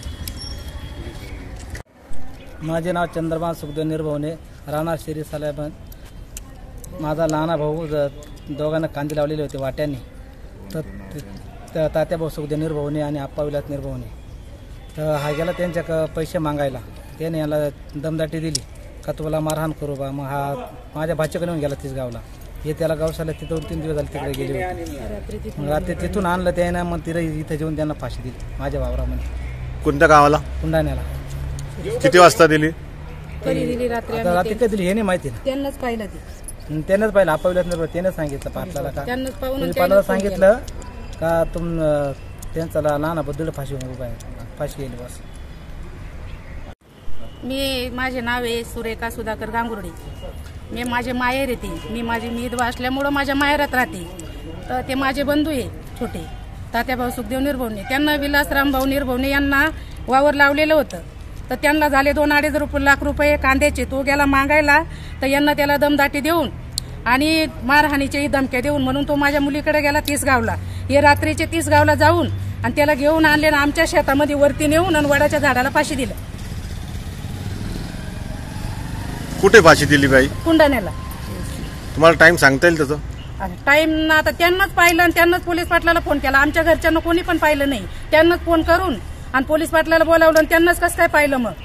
माझे नाव चंद्रभान सुखदेव निर्भवणे, राहणार शेरी सलायबन। माझा लहाना भाऊ दोघांना कांदे लावलेले होते वाट्याने, तर तात्याभाऊ सुखदेव निर्भवणे आणि आप्पा विलास निर्भवणे तर हा गेला त्यांच्या पैसे मागायला। त्याने याला दमदाटी दिली का तुला मारहाण करू बा। मग हा माझ्या भाचीकडे येऊन गेला तिसगावला। हे त्याला गावसाला तिथं 2-3 दिवस झाले तिकडे गेले होते। मग रात्री तिथून आणलं त्यानं, मग तिथे इथं जेवून त्यांना फाशी दिली माझ्या वावरामध्ये। कोणत्या गावाला? कुंडाण्याला। किती वाजता दिली? रात्री कधी दिली हे नाही माहिती ना। त्यांनाच पाहिलं त्यानंच पाहिलं आप्पा विलास निर्भवणे त्यानेच सांगितलं पाटलाला का पाटलाला सांगितलं का त्यांचा लहान बद्दल फाशी उभा आहे, फाशी गेली बस। माझे नाव आहे सुरेखा सुधाकर गांगुर्डे। मी माझे माहेर येते, मी विधवा असल्यामुळं माझ्या माहेरात राहते। तर ते माझे बंधू आहे छोटे तात्याभाऊ सुखदेव निर्भवणे, त्यांना विलासराम भाऊ निर्भवणे यांना वावर लावलेलं होतं तर त्यांना झाले 2-2.5 लाख रुपये कांद्याचे। तो गेला मागायला तर यांना त्याला दमदाटी देऊन आणि मारहाणीची धमक्या देऊन म्हणून तो माझ्या मुलीकडे गेला तिसगावला। हे रात्रीचे तिसगावला जाऊन आणि त्याला घेऊन आणले आणि आमच्या शेतामध्ये वरती नेऊन आणि वडाच्या झाडाला फाशी दिलं। कुठे फाशी दिली बाई? कुंडाण्याला। तुम्हाला टाइम सांगता येईल त्याचा? टाइम आता त्यांनाच पाहिलं आणि त्यांनाच पोलीस पाटलाला फोन केला। आमच्या घरच्यांना कोणी पण पाहिलं नाही, त्यांनाच फोन करून आणि पोलीस पाटलाला बोलावलं आणि त्यांनाच कसं काय पाहिलं। मग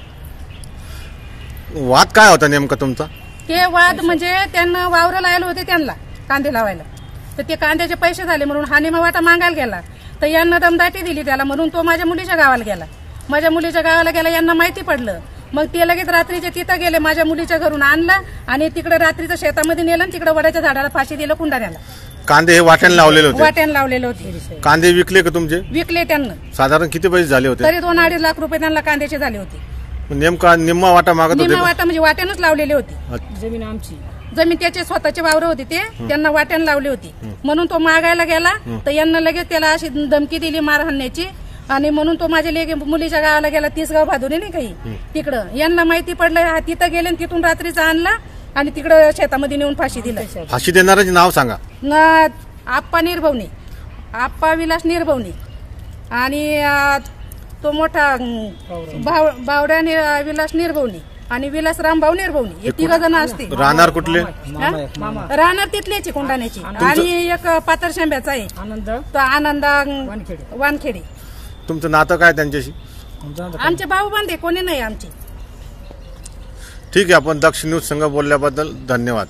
वाद काय होता नेमका तुमचा? ते वाद म्हणजे त्यांना वावर लायला होते त्यांना कांदे लावायला, तर ते कांद्याचे पैसे झाले म्हणून हा निमा वाटा मागायला गेला तर यांना दमदाटी दिली त्याला, म्हणून तो माझ्या मुलीच्या गावाला गेला। माझ्या मुलीच्या गावाला गेला, यांना माहिती पडलं। मग ते लगेच रात्रीचे तिथं गेले, माझ्या मुलीच्या घरून आणलं आणि तिकडे रात्रीचं शेतामध्ये नेलं आणि तिकडे वडाच्या झाडाला फाशी दिलं कुंडाण्याला। कांदे हे वाट्याने लावलेले होते? वाट्याने लावलेले होते। कांदे विकले का तुमचे? विकले त्यांना। साधारण किती पैसे झाले होते? तरी 2-2.5 लाख रुपये त्यांना कांद्याचे झाले होते। नेमका निम्मा वाटा मागत होते? निम्मा वाटा म्हणजे वाट्यानंच लावलेली होती जमीन आमची। जमीन त्याचे स्वतःचे वावर होते ते त्यांना वाट्याने लावली होती म्हणून तो मागायला गेला तर यांना लगेच त्याला अशी धमकी दिली मारहाणण्याची आणि म्हणून तो माझ्या मुलीच्या गावाला गेला तिसगाव बहादुरी नाही काही तिकडं। यांना माहिती पडलं हा तिथं गेले तिथून रात्रीचा आणला आणि तिकडं शेतामध्ये नेऊन फाशी दिलं। फाशी देणाऱ्याचे नाव सांगा? आप्पा निर्भवणे, आप्पा विलास निर्भवणे आणि तो मोठा बावड्या विलास निर्भवणे आणि विलासराम भाऊ निर्भवणे हे 3 जण असतील। राहणार कुठले? राहणार तिथल्याची कोंडाण्याची आणि एक पातर शेंब्याचा आहे आनंदा वानखेडे। तुमचं नातं काय त्यांच्याशी? आमचे भाऊ बांधे कोणी नाही आमचे। ठीक आहे, आपण दक्षिण न्यूज संघ बोलल्याबद्दल धन्यवाद।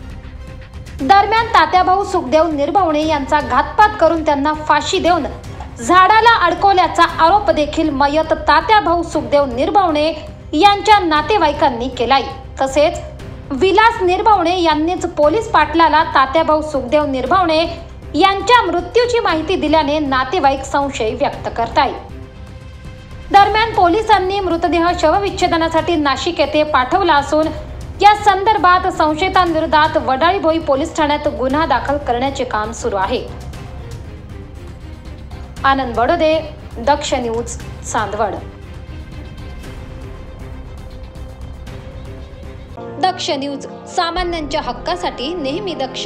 दरम्यान तात्याभाऊ सुखदेव निर्भवणे यांचा घातपात करून त्यांना फाशी देऊन झाडाला अडकवल्याचा आरोप देखील मयत तात्याभाऊ सुखदेव निर्भवणे यांच्या नातेवाईकांनी केलाय। तसेच विलास निर्भवणे यांनीच पोलीस पाटलाला तात्याभाऊ सुखदेव निर्भवणे यांच्या मृत्यूची माहिती दिल्याने नातेवाईक संशय व्यक्त करतायत। दरम्यान पोलिसांनी मृतदेह शवविच्छेदनासाठी नाशिक येथे पाठवला असून या संदर्भात संशयितांविरोधात वडाळी भोई पोलीस ठाण्यात गुन्हा दाखल करण्याचे काम सुरू आहे। आनंद बडोदे, दक्ष न्यूज, चांदवड। दक्ष न्यूज, सामान्यांच्या हक्कासाठी नेहमी दक्ष।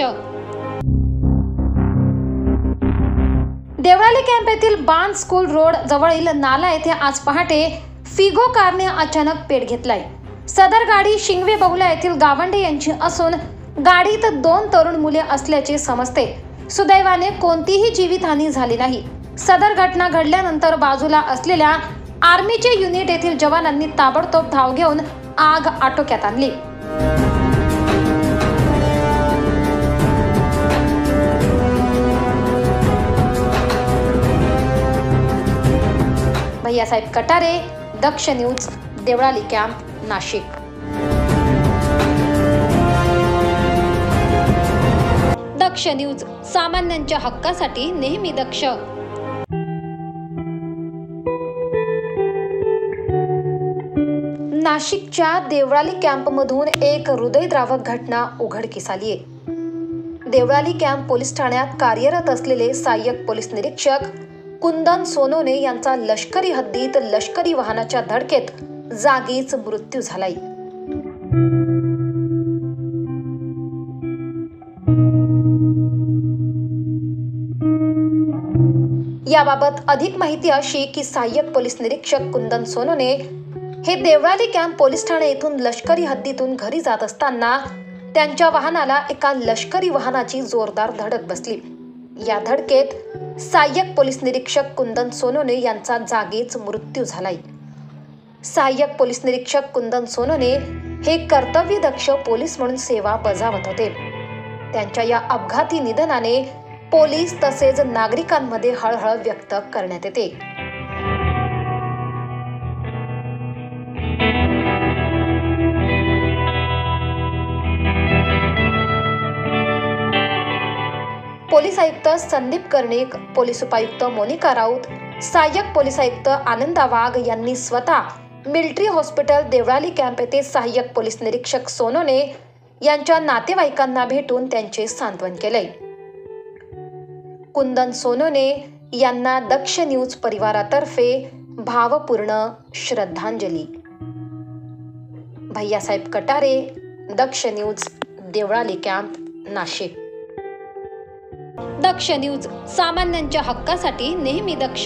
देवळाली कॅम्प येथील बाण स्कूल रोड जवळील नाला येथे आज पहाटे फिगो कारने अचानक पेट घेतलाय। सदर गाडी शिंगवे बहुला येथील गावंडे यांची असून गाडीत 2 तरुण मुले असल्याचे समजते। सुदैवाने कोणतीही जीवितहानी झाली नाही। सदर घटना घडल्यानंतर बाजूला असलेल्या आर्मीचे युनिट येथील जवानांनी ताबडतोब धाव घेऊन आग आटोक्यात आणली। Bhaiyasaheb Katare, Daksh news, Deolali camp, Nashik. Daksh news, सामान्यांच्या हक्कासाठी नेहमी दक्ष। नाशिकच्या देवळाली कॅम्पमधून एक हृदयद्रावक घटना उघडकीस आली आहे। देवळाली कॅम्प पोलीस ठाण्यात कार्यरत असलेले सहाय्यक पोलीस निरीक्षक कुंदन सोनोने यांचा लष्करी हद्दीत लष्करी वाहनाच्या धडकेत जागीच मृत्यू झालाय। याबाबत अधिक माहिती अशी की सहाय्यक पोलीस निरीक्षक कुंदन सोनोने हे देवळाली कॅम्प पोलीस ठाणे येथून लष्करी हद्दीतून घरी जात असताना त्यांच्या वाहनाला एका लष्करी वाहनाची जोरदार धडक बसली। या धडकेत सहाय्यक पोलीस निरीक्षक कुंदन सोनोने यांचा जागीच मृत्यू झालाय। सहाय्यक पोलीस निरीक्षक कुंदन सोनोने हे कर्तव्यदक्ष पोलीस म्हणून सेवा बजावत होते। त्यांच्या या अपघाती निधनाने पोलीस तसेच नागरिकांमध्ये हळहळ व्यक्त करण्यात येते। पोलीस आयुक्त संदीप कर्णिक, पोलीस उपायुक्त मोनिका राऊत, सहाय्यक पोलीस आयुक्त आनंदा वाघ यांनी स्वतः मिलिटरी हॉस्पिटल देवळाली कॅम्प येथे सहाय्यक पोलीस निरीक्षक सोनोने यांच्या नातेवाईकांना भेटून त्यांचे सांत्वन केले। कुंदन सोनोने यांना दक्ष न्यूज परिवारातर्फे भावपूर्ण श्रद्धांजली। Bhaiyasaheb Katare, Daksh news, Deolali camp, Nashik. Daksh news, सामान्यांच्या हक्कासाठी नेहमी दक्ष।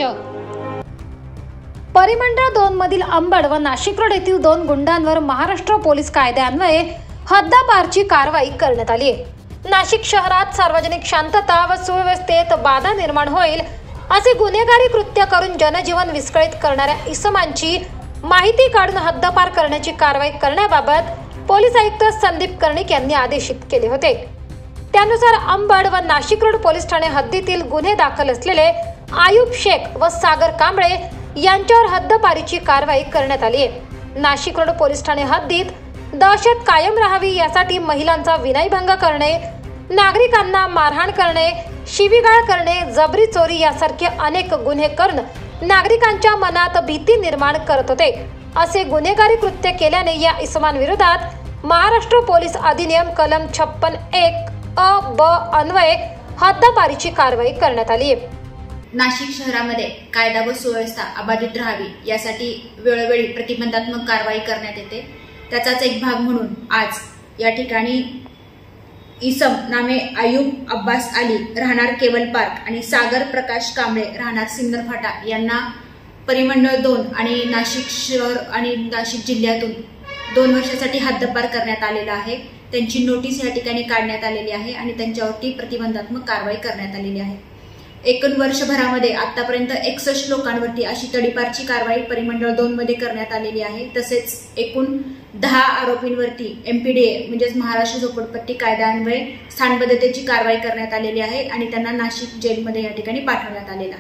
परिमंडळ 2 मधील अंबड व नाशिक रोड येथील 2 गुंडांवर महाराष्ट्र पोलीस कायद्यान्वये हद्दपारची कारवाई करण्यात आली आहे। नाशिक शहरात सार्वजनिक शांतता व सुव्यवस्थेत बाधा निर्माण होईल असे गुन्हेगारी कृत्य करून जनजीवन विस्कळीत करणाऱ्या इसमांची माहिती काढून हद्दपार करण्याची कारवाई करण्याबाबत पोलीस आयुक्त संदीप कर्णिक यांनी आदेशित केले होते। त्यानुसार अंबड व नाशिक रोड पोलीस ठाणे हद्दीतील गुन्हे दाखल असलेले आयुब शेख व सागर कांबळे यांच्यावर हद्दपारीची कारवाई करण्यात आली आहे। नाशिक रोड पोलीस ठाणे हद्दीत दहशत कायम राहावी यासाठी महिलांचा विनयभंग करणे, नागरिकांना मारहाण करणे, शिवीगाळ करणे, जबरी चोरी यासारखे अनेक गुन्हे करून नागरिकांच्या मनात भीती निर्माण करत होते। असे गुन्हेगारी कृत्य केल्याने या इसमांविरोधात महाराष्ट्र पोलीस अधिनियम कलम 56(1) अ ब अन्वये हद्दपारीची कारवाई करण्यात आली आहे। नाशिक शहरामध्ये कायदा व सुव्यवस्था अबाधित राहावी यासाठी वेळोवेळी प्रतिबंधात्मक कारवाई करण्यात येते। त्याचाच एक भाग म्हणून आज या ठिकाणी इसम नामे आयुब अब्बास अली राहणार केवल पार्क आणि सागर प्रकाश कांबळे राहणार सिन्नर फाटा यांना परिमंडळ 2 आणि नाशिक शहर आणि नाशिक जिल्ह्यातून 2 वर्षासाठी हद्दपार करण्यात आलेला आहे। त्यांची नोटीस या ठिकाणी काढण्यात आलेली आहे आणि त्यांच्यावरती प्रतिबंधात्मक कारवाई करण्यात आलेली आहे। एकूण वर्षभरामध्ये आतापर्यंत 61 लोकांवरती अशी तडीपारची कारवाई परिमंडळ 2 मध्ये करण्यात आलेली आहे। तसेच एकूण 10 आरोपींवरती MPDA म्हणजेच महाराष्ट्र झोपडपट्टी कायद्यान्वये स्थानबद्धतेची कारवाई करण्यात आलेली आहे आणि त्यांना नाशिक जेलमध्ये या ठिकाणी पाठवण्यात आलेलं आहे।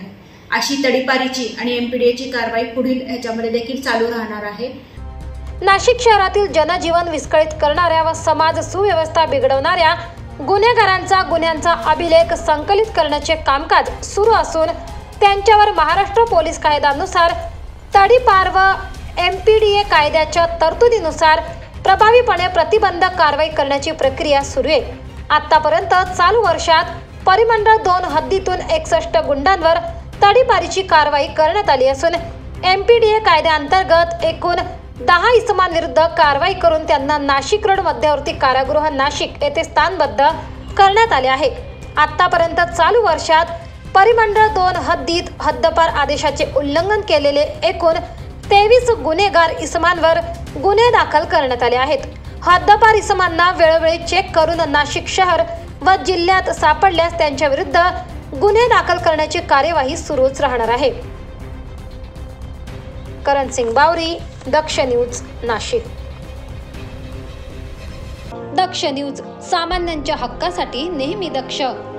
अशी तडीपारीची आणि एमपीडीएची कारवाई पुढील ह्याच्यामध्ये देखील चालू राहणार आहे। नाशिक शहरातील जनजीवन विस्कळीत करणाऱ्या व समाज सुव्यवस्था बिघडवणाऱ्या गुन्हेगारांचा गुन्ह्यांचा अभिलेख संकलित करण्याचे कामकाज सुरू असून त्यांच्यावर महाराष्ट्र पोलीस कायद्यानुसार तडीपार व एमपीडीए कायद्याच्या तरतुदीनुसार प्रभावीपणे प्रतिबंधक कारवाई करण्याची प्रक्रिया सुरू आहे। आतापर्यंत चालू वर्षात परिमंडळ 2 हद्दीतून 61 गुंडांवर तडीपारीची कारवाई करण्यात आली असून एमपीडीए कायद्याअंतर्गत एकूण 10 इसमांविरुद्ध कारवाई करून त्यांना नाशिक रोड मध्यवर्ती कारागृह नाशिक येथे स्थानबद्ध करण्यात आले आहे। आतापर्यंत चालू वर्षात परिमंडळ 2 हद्दीत हद्दपार आदेशाचे उल्लंघन केलेले एकूण 23 गुन्हेगार इसमांवर गुन्हे दाखल करण्यात आले आहेत। हद्दपार इसमांना वेळोवेळी चेक करून नाशिक शहर व जिल्ह्यात सापडल्यास त्यांच्या विरुद्ध गुन्हे दाखल करण्याची कार्यवाही सुरूच राहणार आहे। करण सिंग बावरी, दक्ष न्यूज, नाशिक। दक्ष न्यूज, सामान्यांच्या हक्कासाठी नेहमी दक्ष।